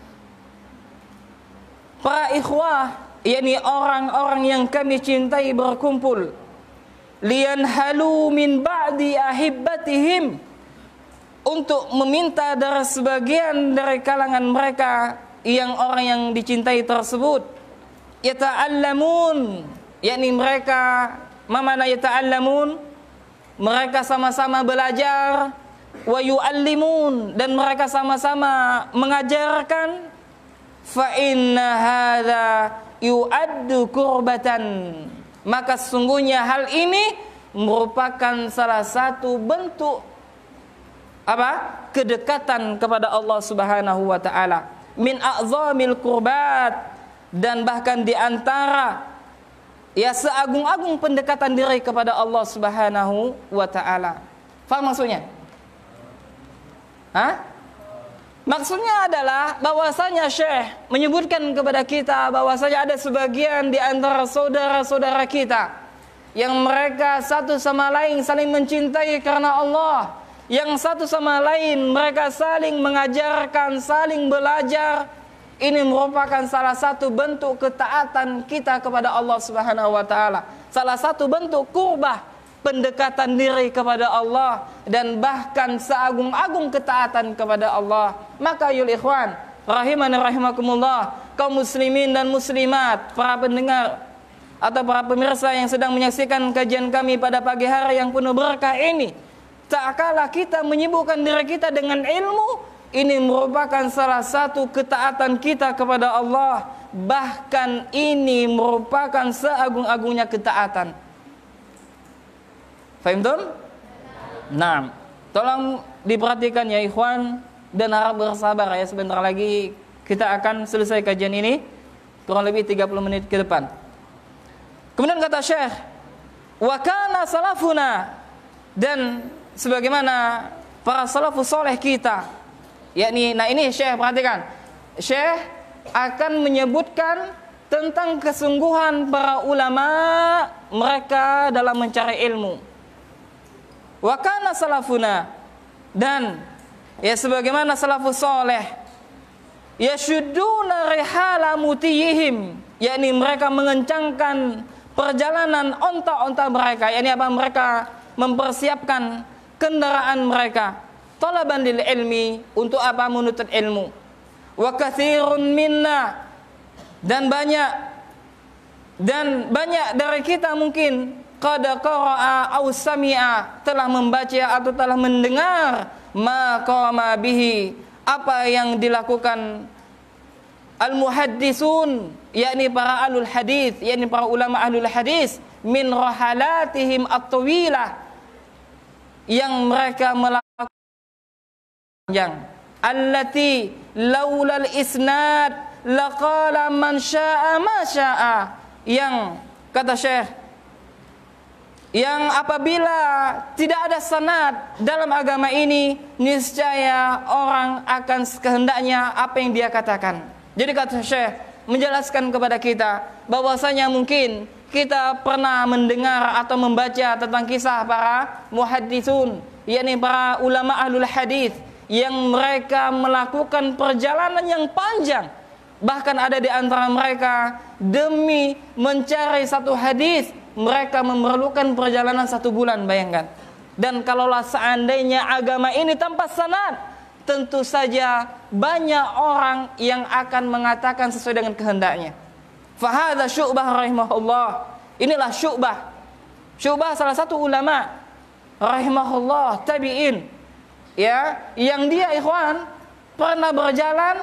para ikhwah, yakni orang-orang yang kami cintai berkumpul, liyanhalu min ba'di ahibbatihim, untuk meminta dari sebagian dari kalangan mereka yang orang yang dicintai tersebut, yata'allamun, yakni mereka, mana yata'allamun, mereka sama-sama belajar, wa yu'allimun, dan mereka sama-sama mengajarkan, fa inna hadza yu'addu qurbatan, maka sesungguhnya hal ini merupakan salah satu bentuk apa? Kedekatan kepada Allah Subhanahu wa taala. Min a'zamil qurbat, dan bahkan di antara ya seagung-agung pendekatan diri kepada Allah Subhanahu wa taala. Faham maksudnya? Hah? Maksudnya adalah bahwasanya Syekh menyebutkan kepada kita bahwasanya ada sebagian di antara saudara-saudara kita yang mereka satu sama lain saling mencintai karena Allah, yang satu sama lain mereka saling mengajarkan, saling belajar. Ini merupakan salah satu bentuk ketaatan kita kepada Allah Subhanahu wa taala. Salah satu bentuk kurbah, pendekatan diri kepada Allah, dan bahkan seagung-agung ketaatan kepada Allah. Maka yul ikhwan, rahimani rahimakumullah, kaum muslimin dan muslimat, para pendengar atau para pemirsa yang sedang menyaksikan kajian kami pada pagi hari yang penuh berkah ini, tak kalah kita menyibukkan diri kita dengan ilmu, ini merupakan salah satu ketaatan kita kepada Allah. Bahkan ini merupakan seagung-agungnya ketaatan. Fahimtum? Nah, tolong diperhatikan ya ikhwan, dan harap bersabar ya, sebentar lagi kita akan selesai kajian ini, kurang lebih tiga puluh menit ke depan. Kemudian kata Syekh, wa kana salafuna, dan sebagaimana para salafus soleh kita, yakni, nah ini Syekh perhatikan, Syekh akan menyebutkan tentang kesungguhan para ulama mereka dalam mencari ilmu. Wa kana salafuna, dan ya sebagaimana salafus soleh, yashudduna rihala mutiyihim, yakni mereka mengencangkan perjalanan onta-onta mereka, yakni apa, mereka mempersiapkan kendaraan mereka, talaban lil ilmi, untuk apa, menuntut ilmu. Wa katsirun minna, dan banyak dan banyak dari kita mungkin qad qara'a aw sami'a, telah membaca atau telah mendengar ma qama bihi, apa yang dilakukan al-muhaddisun, yakni para ahlul hadis, yakni para ulama ahlul hadis, min rahalatihim at-tawilah, yang mereka melakukan yang allati laulal isnad laqala man syaa ma syaa, yang kata Syekh, yang apabila tidak ada sanad dalam agama ini, niscaya orang akan kehendaknya apa yang dia katakan. Jadi kata Syekh menjelaskan kepada kita bahwasanya mungkin kita pernah mendengar atau membaca tentang kisah para muhadditsun, yakni para ulama ahlul hadis, yang mereka melakukan perjalanan yang panjang. Bahkan ada di antara mereka demi mencari satu hadis, mereka memerlukan perjalanan satu bulan, bayangkan. Dan kalaulah seandainya agama ini tanpa sanad, tentu saja banyak orang yang akan mengatakan sesuai dengan kehendaknya. Fahadha Syu'bah rahimahullah, inilah Syu'bah. Syu'bah salah satu ulama rahimahullah tabi'in, ya, yang dia ikhwan pernah berjalan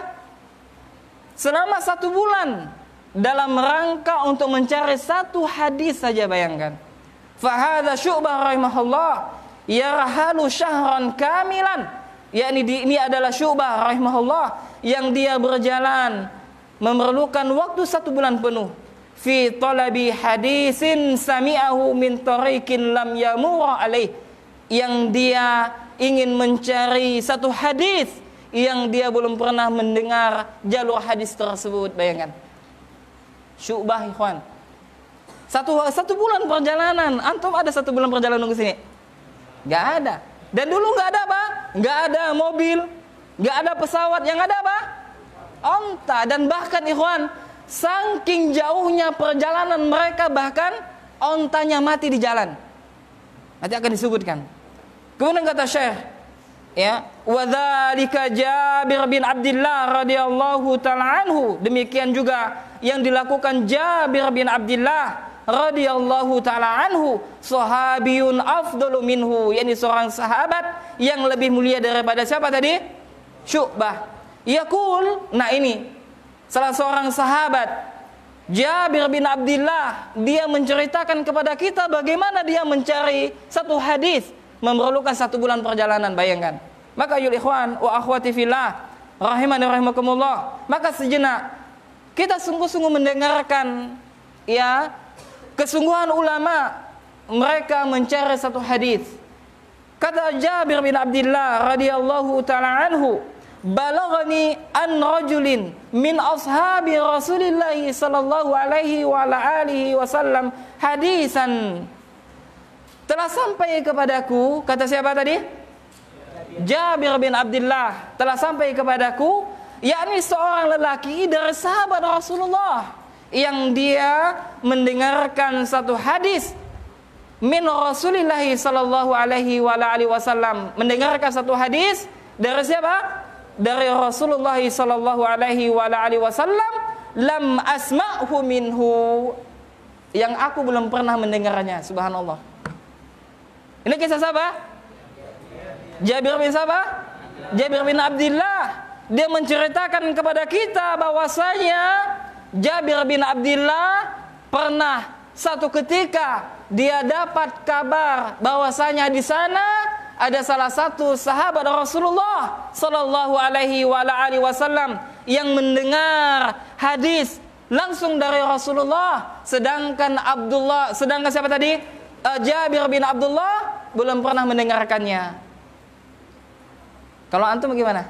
selama satu bulan dalam rangka untuk mencari satu hadis saja, bayangkan. Fahadha Syu'bah rahimahullah yarhalu syahran kamilan, yakni ini adalah Syu'bah rahimahullah yang dia berjalan memerlukan waktu satu bulan penuh fi talabi hadisin sami'ahu min tariqin lam yamura alaih, yang dia ingin mencari satu hadis yang dia belum pernah mendengar jalur hadis tersebut, bayangkan. Syu'bah ikhwan Satu satu bulan perjalanan. Antum ada satu bulan perjalanan ke sini? Nggak ada. Dan dulu nggak ada apa? Nggak ada mobil, nggak ada pesawat. Yang ada apa? Onta. Dan bahkan ikhwan, saking jauhnya perjalanan mereka, bahkan ontanya mati di jalan. Nanti akan disebutkan. Kemudian kata Syekh, ya, wa dzalika Jabir bin Abdullah radhiyallahu taala anhu. Demikian juga yang dilakukan Jabir bin Abdullah radhiyallahu taala anhu, sahabiyun afdalu minhu, yakni seorang sahabat yang lebih mulia daripada siapa tadi? Syu'bah. Yaqul, nah ini salah seorang sahabat Jabir bin Abdullah, dia menceritakan kepada kita bagaimana dia mencari satu hadis memerlukan satu bulan perjalanan, bayangkan. Maka ayul ikhwan wa akhwati fillah rahimani rahimakumullah, maka sejenak kita sungguh-sungguh mendengarkan ya kesungguhan ulama mereka mencari satu hadis. Kata Jabir bin Abdullah radhiyallahu taala anhu, balaghani an rajulin min ashabi Rasulillah sallallahu alaihi wa ala alihi wasallam hadisan. Telah sampai kepadaku, kata siapa tadi? Jabir bin Abdullah, telah sampai kepadaku, yakni seorang lelaki dari sahabat Rasulullah yang dia mendengarkan satu hadis min Rasulillah sallallahu alaihi wa ala alihi wasallam, mendengarkan satu hadis dari siapa? Dari Rasulullah sallallahu alaihi wa alihi wasallam, lam asma'hu minhu, yang aku belum pernah mendengarnya. Subhanallah. Ini kisah siapa? Jabir bin siapa? Jabir bin Abdullah. Dia menceritakan kepada kita bahwasanya Jabir bin Abdullah pernah satu ketika dia dapat kabar bahwasanya di sana ada salah satu sahabat Rasulullah sallallahu alaihi wa alihi wasallam yang mendengar hadis langsung dari Rasulullah, sedangkan Abdullah, sedangkan siapa tadi? Uh, Jabir bin Abdullah belum pernah mendengarkannya. Kalau antum gimana?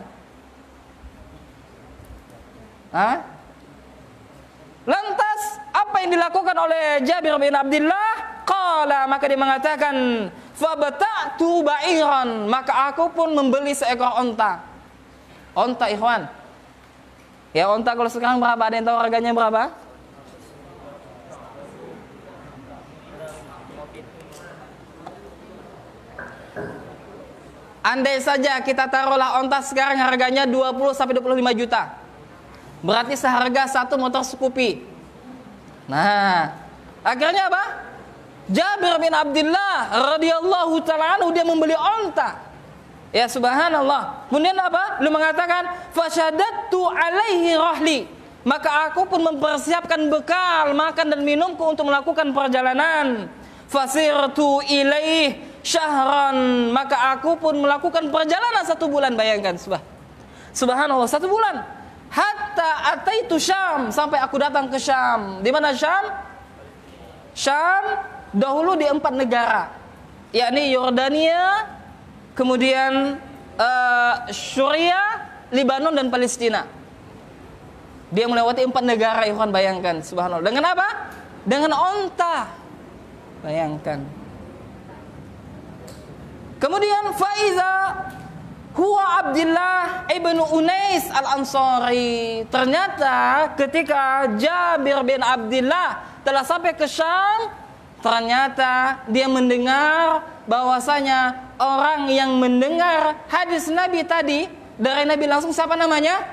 Hah? Lantas apa yang dilakukan oleh Jabir bin Abdullah? Qala, maka dia mengatakan, fabata'tu ba'iran, maka aku pun membeli seekor onta. Onta ikhwan. Ya, onta kalau sekarang berapa? Ada yang tahu harganya berapa? Andai saja kita taruhlah onta sekarang harganya dua puluh sampai dua puluh lima juta. Berarti seharga satu motor Scoopy. Nah, akhirnya apa? Jabir bin Abdullah radhiyallahu ta'ala anhu dia membeli onta. Ya subhanallah. Kemudian apa? Beliau mengatakan, fasyadattu alaihi rahli. Maka aku pun mempersiapkan bekal makan dan minumku untuk melakukan perjalanan. Fasirtu ilaih syahran. Maka aku pun melakukan perjalanan satu bulan. Bayangkan, subhanallah, satu bulan. Hatta ataitu Syam, sampai aku datang ke Syam. Di mana Syam? Syam dahulu di empat negara, yakni Yordania, kemudian uh, Syria, Lebanon dan Palestina. Dia melewati empat negara, ikhwan, bayangkan, subhanallah. Dengan apa? Dengan onta. Bayangkan. Kemudian faiza huwa Abdullah ibn Unais al-Ansari. Ternyata ketika Jabir bin Abdullah telah sampai ke Syam, ternyata dia mendengar bahwasanya orang yang mendengar hadis Nabi tadi dari Nabi langsung, siapa namanya?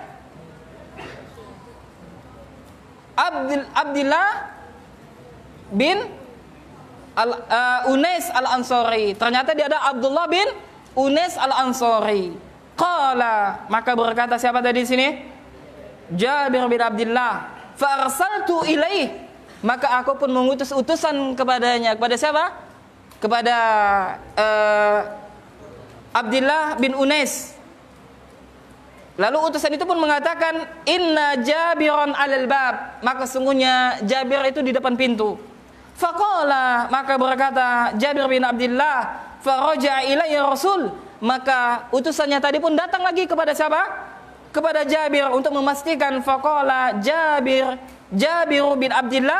Abdul, Abdullah bin al, uh, Unais al-Ansari. Ternyata dia ada Abdullah bin Unais al-Ansari. Qala, maka berkata siapa tadi sini? Jabir bin Abdullah. Fa arsaltu ilaih, maka aku pun mengutus utusan kepadanya. Kepada siapa? Kepada uh, Abdullah bin Unais. Lalu utusan itu pun mengatakan, inna Jabiran alal bab, maka sungguhnya Jabir itu di depan pintu. Faqala, maka berkata Jabir bin Abdullah, faraja ilayya Rasul, maka utusannya tadi pun datang lagi kepada siapa? Kepada Jabir untuk memastikan. Faqala Jabir, Jabir bin Abdullah,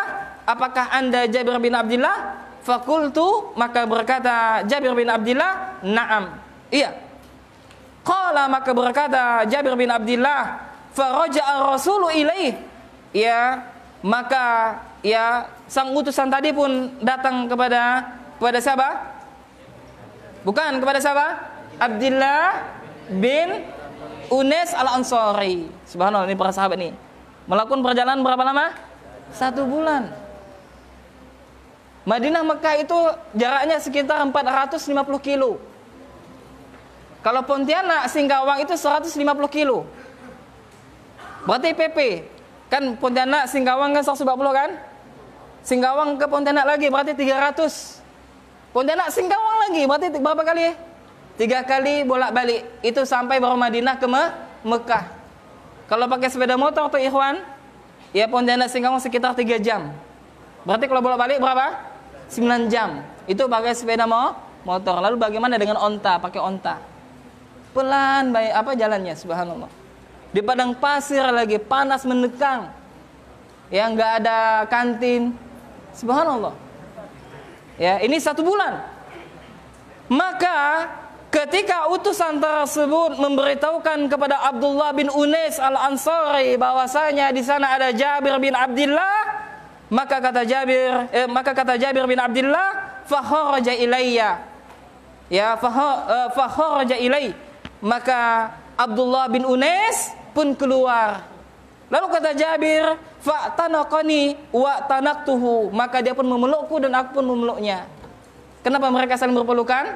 apakah Anda Jabir bin Abdullah? Fakultu, maka berkata Jabir bin Abdullah, na'am, iya. Qala, maka berkata Jabir bin Abdullah, faraja'a rasulu ilaih, ya, maka ya sang utusan tadi pun datang kepada kepada siapa? Bukan kepada siapa? Abdullah bin Unais al-Ansari. Subhanallah, ini para sahabat nih melakukan perjalanan berapa lama? Satu bulan. Madinah Mekah itu jaraknya sekitar empat ratus lima puluh kilo. Kalau Pontianak Singkawang itu seratus lima puluh kilo. Berarti P P. Kan Pontianak Singkawang kan seratus empat puluh kan? Singkawang ke Pontianak lagi berarti tiga ratus. Pontianak Singkawang lagi berarti berapa kali? Tiga kali bolak-balik. Itu sampai baru Madinah ke Me- Mekah. Kalau pakai sepeda motor tuh ikhwan, ya Pontianak Singkawang sekitar tiga jam. Berarti kalau bolak-balik berapa? sembilan jam. Itu pakai sepeda mo- motor. Lalu bagaimana dengan onta? Pakai onta. Pelan baik apa jalannya, subhanallah. Di padang pasir lagi, panas mendekang. Ya, enggak ada kantin. Subhanallah. Ya, ini satu bulan. Maka ketika utusan tersebut memberitahukan kepada Abdullah bin Unais al-Ansari bahwasanya di sana ada Jabir bin Abdullah, maka kata Jabir, eh, maka kata Jabir bin Abdullah, fa kharaja ilayya. Ya, fa kharaja ilai. Maka Abdullah bin Unais pun keluar. Lalu kata Jabir, fa tanaqani wa tanaqtuhu. Maka dia pun memelukku dan aku pun memeluknya. Kenapa mereka saling berpelukan?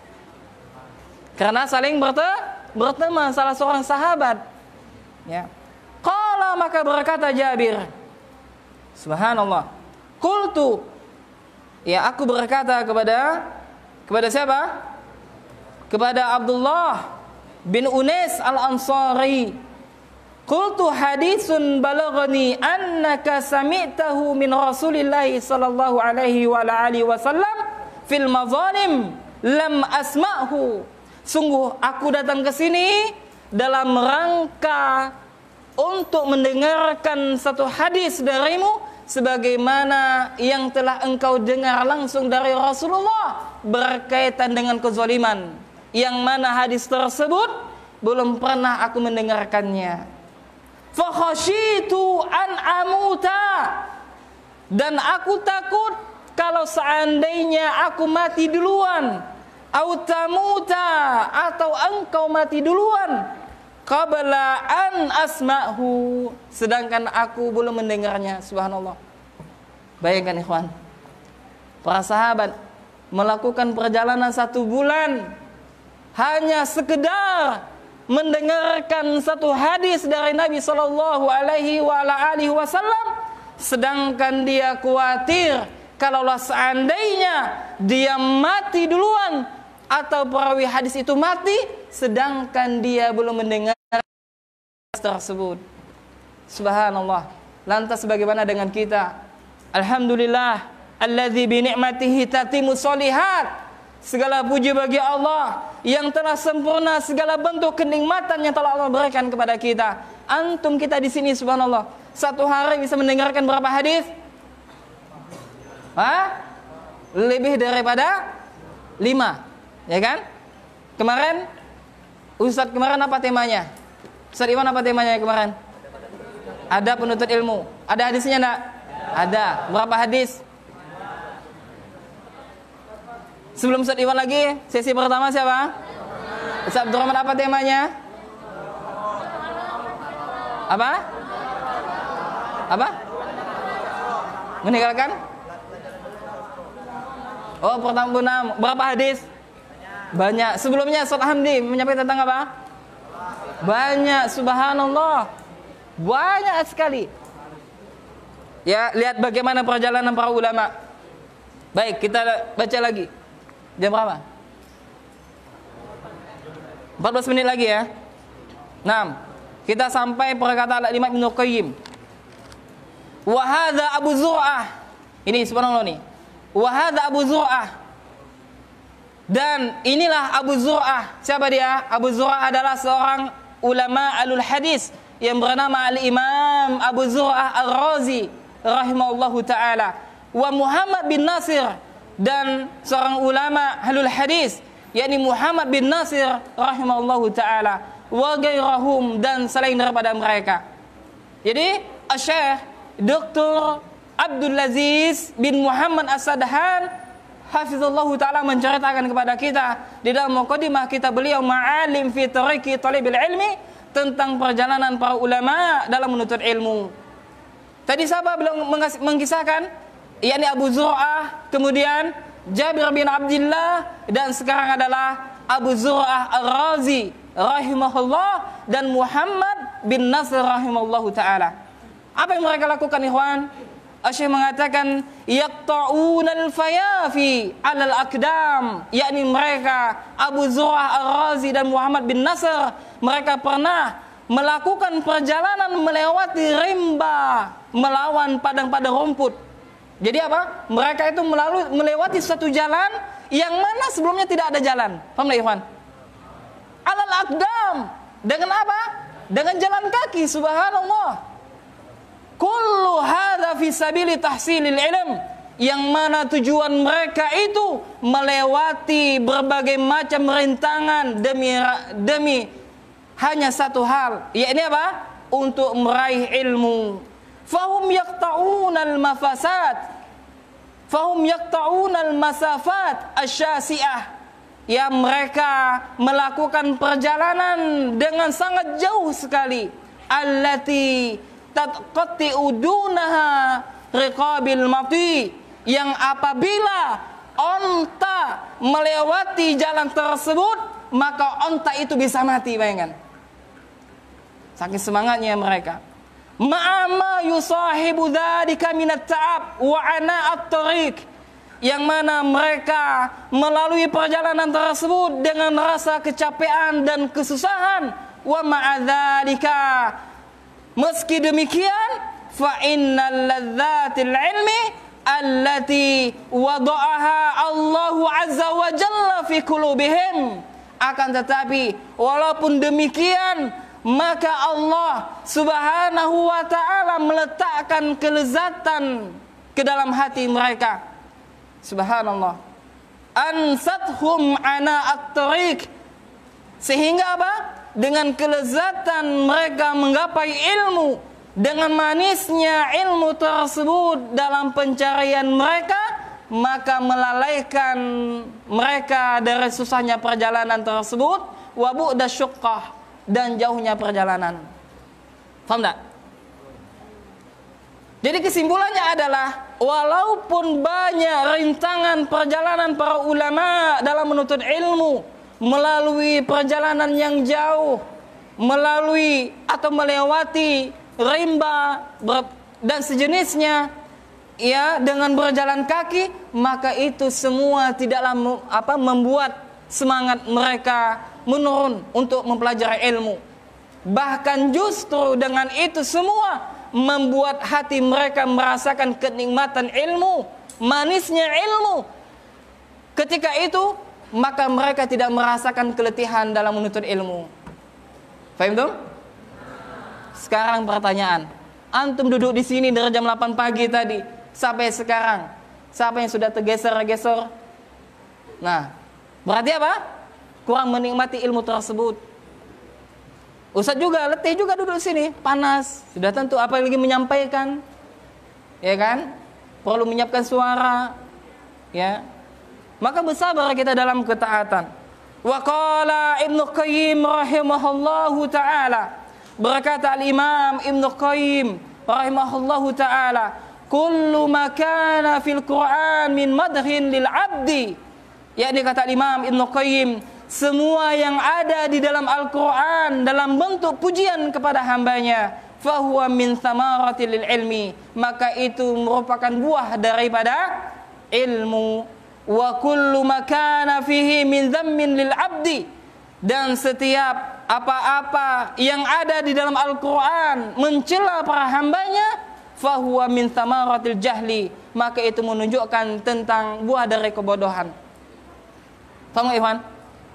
Karena saling berte- berteman, salah seorang sahabat. Ya. Qala, maka berkata Jabir, subhanallah, qultu, ya aku berkata kepada kepada siapa? Kepada Abdullah bin Unais al-Ansari. Qultu haditsun balaghani annaka sami'tahu min Rasulillah sallallahu alaihi wa alihi wasallam fil mazalim lam asma'hu. Sungguh aku datang ke sini dalam rangka untuk mendengarkan satu hadis darimu sebagaimana yang telah engkau dengar langsung dari Rasulullah berkaitan dengan kezaliman, yang mana hadis tersebut belum pernah aku mendengarkannya. Fa khasyitu an amuta, dan aku takut kalau seandainya aku mati duluan, au tamuta, atau engkau mati duluan, qabla an asma'hu, sedangkan aku belum mendengarnya. Subhanallah. Bayangkan ikhwan, para sahabat melakukan perjalanan satu bulan hanya sekedar mendengarkan satu hadis dari Nabi sallallahu alaihi wa ala alihi wasallam, sedangkan dia khawatir kalaulah seandainya dia mati duluan atau perawi hadis itu mati sedangkan dia belum mendengar tersebut. Subhanallah. Lantas bagaimana dengan kita? Alhamdulillah alladzi bi ni'matihi tatimmu sholihat. Segala puji bagi Allah yang telah sempurna segala bentuk kenikmatan yang telah Allah berikan kepada kita. Antum kita di sini subhanallah, satu hari bisa mendengarkan berapa hadis? Hah? Lebih daripada lima, ya kan? Kemarin Ustadz kemarin apa temanya? Ustadz Iwan apa temanya kemarin? Ada penuntut ilmu. Ada hadisnya enggak? Ada. Berapa hadis? Sebelum Ustadz Iwan lagi, sesi pertama siapa? Ustadz Abdurrahman, apa temanya? Apa? Apa? Meninggalkan? Oh, pertama enam. Berapa hadis? Banyak. Sebelumnya Ustadz Hamdi menyampaikan tentang apa? Banyak, subhanallah. Banyak sekali. Ya, lihat bagaimana perjalanan para ulama. Baik, kita baca lagi. Jam berapa? empat belas menit lagi ya. enam. Kita sampai perkataan Imam Ibnu Qayyim. Wa hadza Abu Zur'ah. Ini subhanallah nih. Wa hadza Abu Zur'ah. Dan inilah Abu Zur'ah. Siapa dia? Abu Zur'ah adalah seorang ulama alul hadis yang bernama Al-Imam Abu Zur'ah Al-Razi rahimahullahu taala, wa Muhammad bin Nasir, dan seorang ulama ahlul hadis yakni Muhammad bin Nasir rahimahullahu taala, wa ghairahum, dan selain daripada mereka. Jadi Syekh Doktor Abdul Aziz bin Muhammad As-Sadhan hafizallahu taala menceritakan kepada kita di dalam mukadimah kita beliau Ma'alim fi Tariqi Thalibil Ilmi tentang perjalanan para ulama dalam menuntut ilmu. Tadi siapa beliau mengisahkan? Yakni Abu Zur'ah, kemudian Jabir bin Abdullah, dan sekarang adalah Abu Zur'ah Ar-Razi rahimahullah dan Muhammad bin Nasr rahimahullahu taala. Apa yang mereka lakukan, ikhwan? Syekh mengatakan yaqta'unal fayafi 'alal aqdam, yakni mereka Abu Zur'ah Ar-Razi dan Muhammad bin Nasr, mereka pernah melakukan perjalanan melewati rimba, melawan padang-padang rumput. Jadi apa? Mereka itu melalui melewati satu jalan yang mana sebelumnya tidak ada jalan. Paham enggak, ikhwan? 'Alal aqdam, dengan apa? Dengan jalan kaki, subhanallah. Kullu hadza fi sabili tahsilil ilm, yang mana tujuan mereka itu melewati berbagai macam rintangan demi demi hanya satu hal, yakni apa? Untuk meraih ilmu. Fahum yaqta'unal mafasat, fahum yaqta'unal masafat asyasi'ah, ya mereka melakukan perjalanan dengan sangat jauh sekali, allati tatqati udunaha riqabil mati, yang apabila onta melewati jalan tersebut maka onta itu bisa mati, bayangkan. Saking semangatnya mereka. Ma'ama yusahibu dzalika minat ta'ab wa ana'at tariq, yang mana mereka melalui perjalanan tersebut dengan rasa kecapean dan kesusahan. Wa ma'adzalika, meski demikian, fa innal ladzatil ilmi allati wada'aha Allahu azza wa jalla fi qulubihim, akan tetapi walaupun demikian maka Allah subhanahu wa ta'ala meletakkan kelezatan ke dalam hati mereka. Subhanallah. Ansathum ana at-tariq, sehingga apa? Dengan kelezatan mereka menggapai ilmu, dengan manisnya ilmu tersebut dalam pencarian mereka, maka melalaikan mereka dari susahnya perjalanan tersebut, wa bu'da syuqqah, dan jauhnya perjalanan. Faham tak? Jadi kesimpulannya adalah walaupun banyak rintangan perjalanan para ulama dalam menuntut ilmu, melalui perjalanan yang jauh, melalui atau melewati rimba dan sejenisnya, ya, dengan berjalan kaki, maka itu semua tidaklah apa membuat semangat mereka menurun untuk mempelajari ilmu. Bahkan justru dengan itu semua membuat hati mereka merasakan kenikmatan ilmu, manisnya ilmu. Ketika itu maka mereka tidak merasakan keletihan dalam menuntut ilmu. Faham tuh? Sekarang pertanyaan, antum duduk di sini dari jam delapan pagi tadi sampai sekarang, siapa yang sudah tergeser-geser? Nah, berarti apa? Kurang menikmati ilmu tersebut. Ustaz juga letih juga duduk sini, panas. Sudah tentu apa lagi menyampaikan, ya kan? Perlu menyiapkan suara, ya. Maka bersabar kita dalam ketaatan. Wa qala Ibnu Qayyim rahimahullahu taala, berkata al-Imam Ibnu Qayyim rahimahullahu taala, kullu ma kana fil Qur'an min madhin lil 'abdi, yakni kata Imam Ibnu Qayyim, semua yang ada di dalam Al-Quran dalam bentuk pujian kepada hambanya, fahuwa min thamaratil ilmi, maka itu merupakan buah daripada ilmu. Wa kullu makana fihi min dhammin lil abdi, dan setiap apa-apa yang ada di dalam Al-Quran mencela para hambanya, fahuwa min thamaratil jahli, maka itu menunjukkan tentang buah dari kebodohan. Faham gak, Ivan?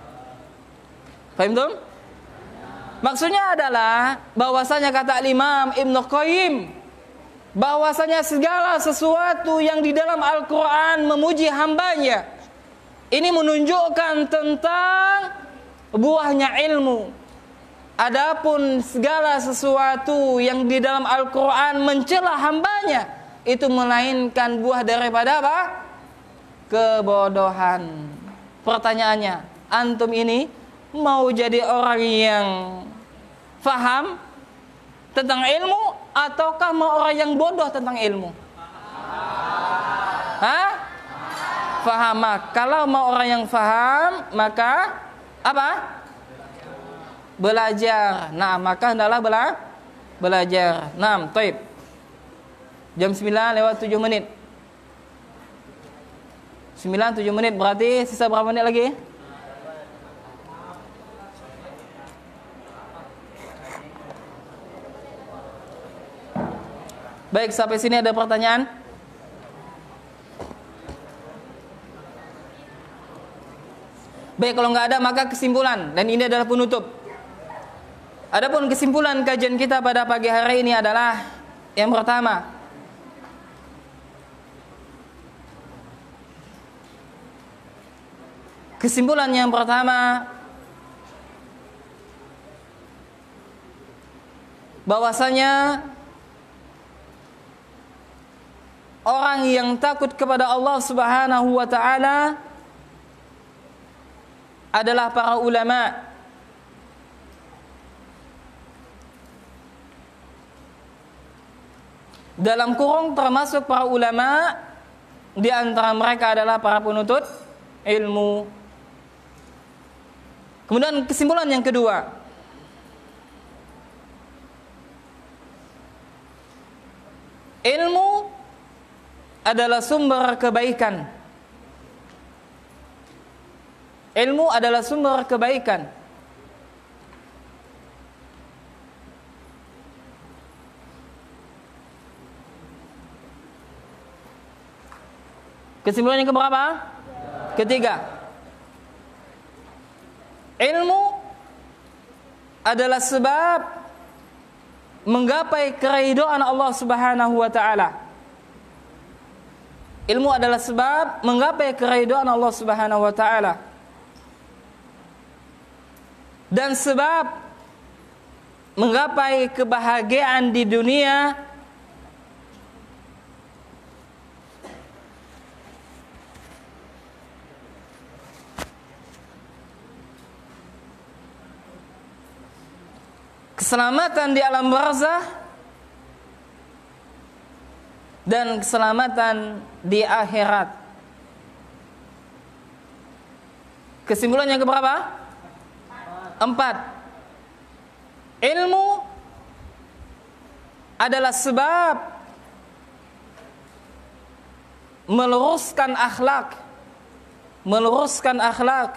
Faham tuh? Maksudnya adalah bahwasanya kata Imam Ibnu Qayyim, bahwasanya segala sesuatu yang di dalam Al-Quran memuji hambanya, ini menunjukkan tentang buahnya ilmu. Adapun segala sesuatu yang di dalam Al-Quran mencela hambanya, itu melainkan buah daripada apa? Kebodohan. Pertanyaannya, antum ini mau jadi orang yang faham tentang ilmu, ataukah mau orang yang bodoh tentang ilmu? Hah? Faham. Kalau mau orang yang faham, maka apa? Belajar. Nah, maka hendaklah bela belajar. Nah, taib. Jam sembilan lewat tujuh menit. sembilan tujuh menit, berarti sisa berapa menit lagi? Baik, sampai sini ada pertanyaan? Baik, kalau nggak ada maka kesimpulan, dan ini adalah penutup. Adapun kesimpulan kajian kita pada pagi hari ini adalah yang pertama, kesimpulan yang pertama bahwasanya orang yang takut kepada Allah Subhanahu wa taala adalah para ulama. Dalam kurung termasuk para ulama, di antara mereka adalah para penuntut ilmu. Kemudian kesimpulan yang kedua, ilmu adalah sumber kebaikan. Ilmu adalah sumber kebaikan. Kesimpulan yang keberapa? Ketiga. Ilmu adalah sebab menggapai keridhaan Allah Subhanahu wa taala. Ilmu adalah sebab menggapai keridhaan Allah Subhanahu wa taala. Dan sebab menggapai kebahagiaan di dunia keselamatan di alam barzah dan keselamatan di akhirat. Kesimpulan yang keberapa? Empat. Ilmu adalah sebab meluruskan akhlak, meluruskan akhlak,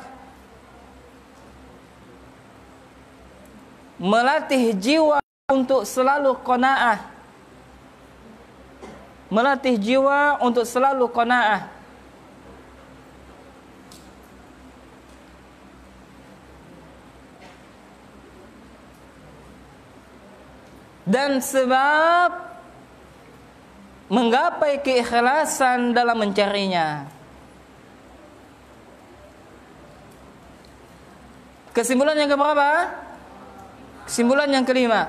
melatih jiwa untuk selalu qanaah, melatih jiwa untuk selalu qanaah. Dan sebab menggapai keikhlasan dalam mencarinya. Kesimpulan yang keberapa? Kesimpulan yang kelima,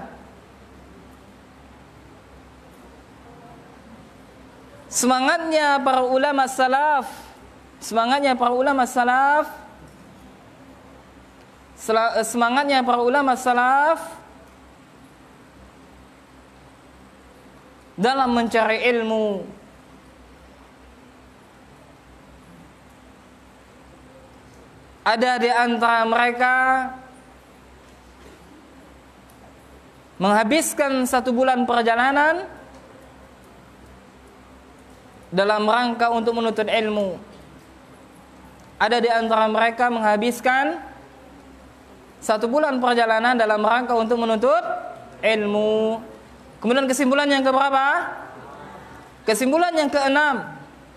semangatnya para ulama salaf, semangatnya para ulama salaf, semangatnya para ulama salaf dalam mencari ilmu. Ada di antara mereka menghabiskan satu bulan perjalanan dalam rangka untuk menuntut ilmu. Ada di antara mereka menghabiskan satu bulan perjalanan dalam rangka untuk menuntut ilmu. Kemudian kesimpulan yang keberapa? Kesimpulan yang keenam,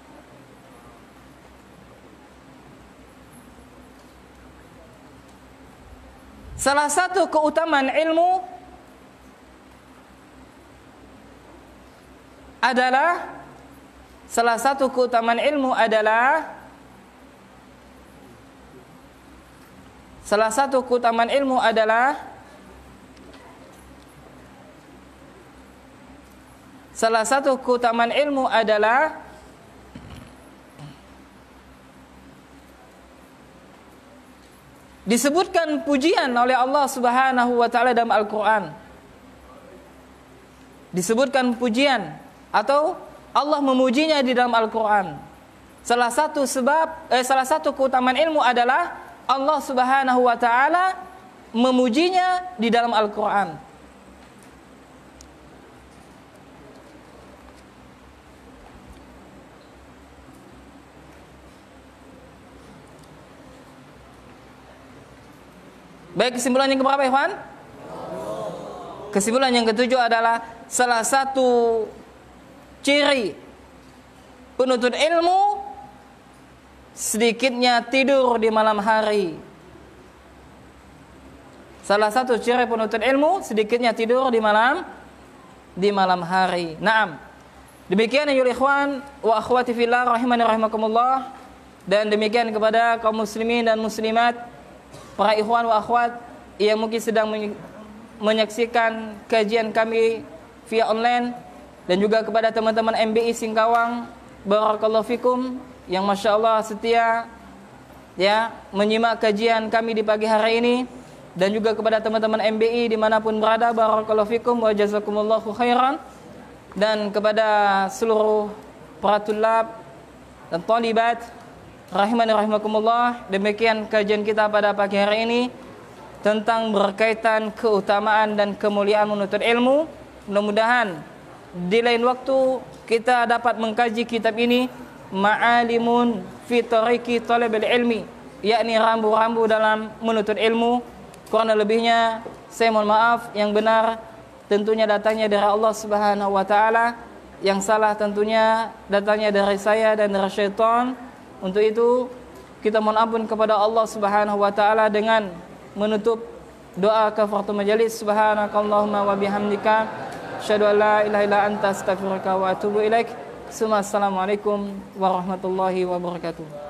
salah satu keutamaan ilmu adalah salah satu keutamaan ilmu adalah salah satu keutamaan ilmu adalah salah satu keutamaan ilmu adalah disebutkan pujian oleh Allah Subhanahu wa taala dalam Al-Qur'an. Disebutkan pujian atau Allah memujinya di dalam Al-Qur'an. Salah satu sebab eh, salah satu keutamaan ilmu adalah Allah Subhanahu wa taala memujinya di dalam Al-Qur'an. Baik, kesimpulan yang keberapa, Ikhwan? Kesimpulan yang ketujuh adalah salah satu ciri penuntut ilmu sedikitnya tidur di malam hari. Salah satu ciri penuntut ilmu sedikitnya tidur di malam di malam hari. Naam. Demikian ya ikhwan wa akhwati fillah rahimani rahimakumullah, dan demikian kepada kaum muslimin dan muslimat, para ikhwan wa akhwat yang mungkin sedang menyaksikan kajian kami via online, dan juga kepada teman-teman M B I Singkawang, barakallahu fikum, yang masya Allah setia ya menyimak kajian kami di pagi hari ini, dan juga kepada teman-teman M B I dimanapun berada, barakallahu fikum wa jazakumullahu khairan, dan kepada seluruh para tulab dan talibat rahimani rahimakumullah. Demikian kajian kita pada pagi hari ini tentang berkaitan keutamaan dan kemuliaan menuntut ilmu. Mudah-mudahan di lain waktu kita dapat mengkaji kitab ini, Ma'alimun fi Tariqi Thalabil Ilmi, yakni rambu-rambu dalam menuntut ilmu. Kurang lebihnya saya mohon maaf, yang benar tentunya datangnya dari Allah Subhanahu wa taala, yang salah tentunya datangnya dari saya dan dari syaitan. Untuk itu kita mohon ampun kepada Allah Subhanahu wa taala dengan menutup doa kafaratul majalis. Subhanakallahumma wa bihamdika asyhadu an la ilaha illa anta astaghfiruka wa atubu ilaik. Assalamualaikum warahmatullahi wabarakatuh.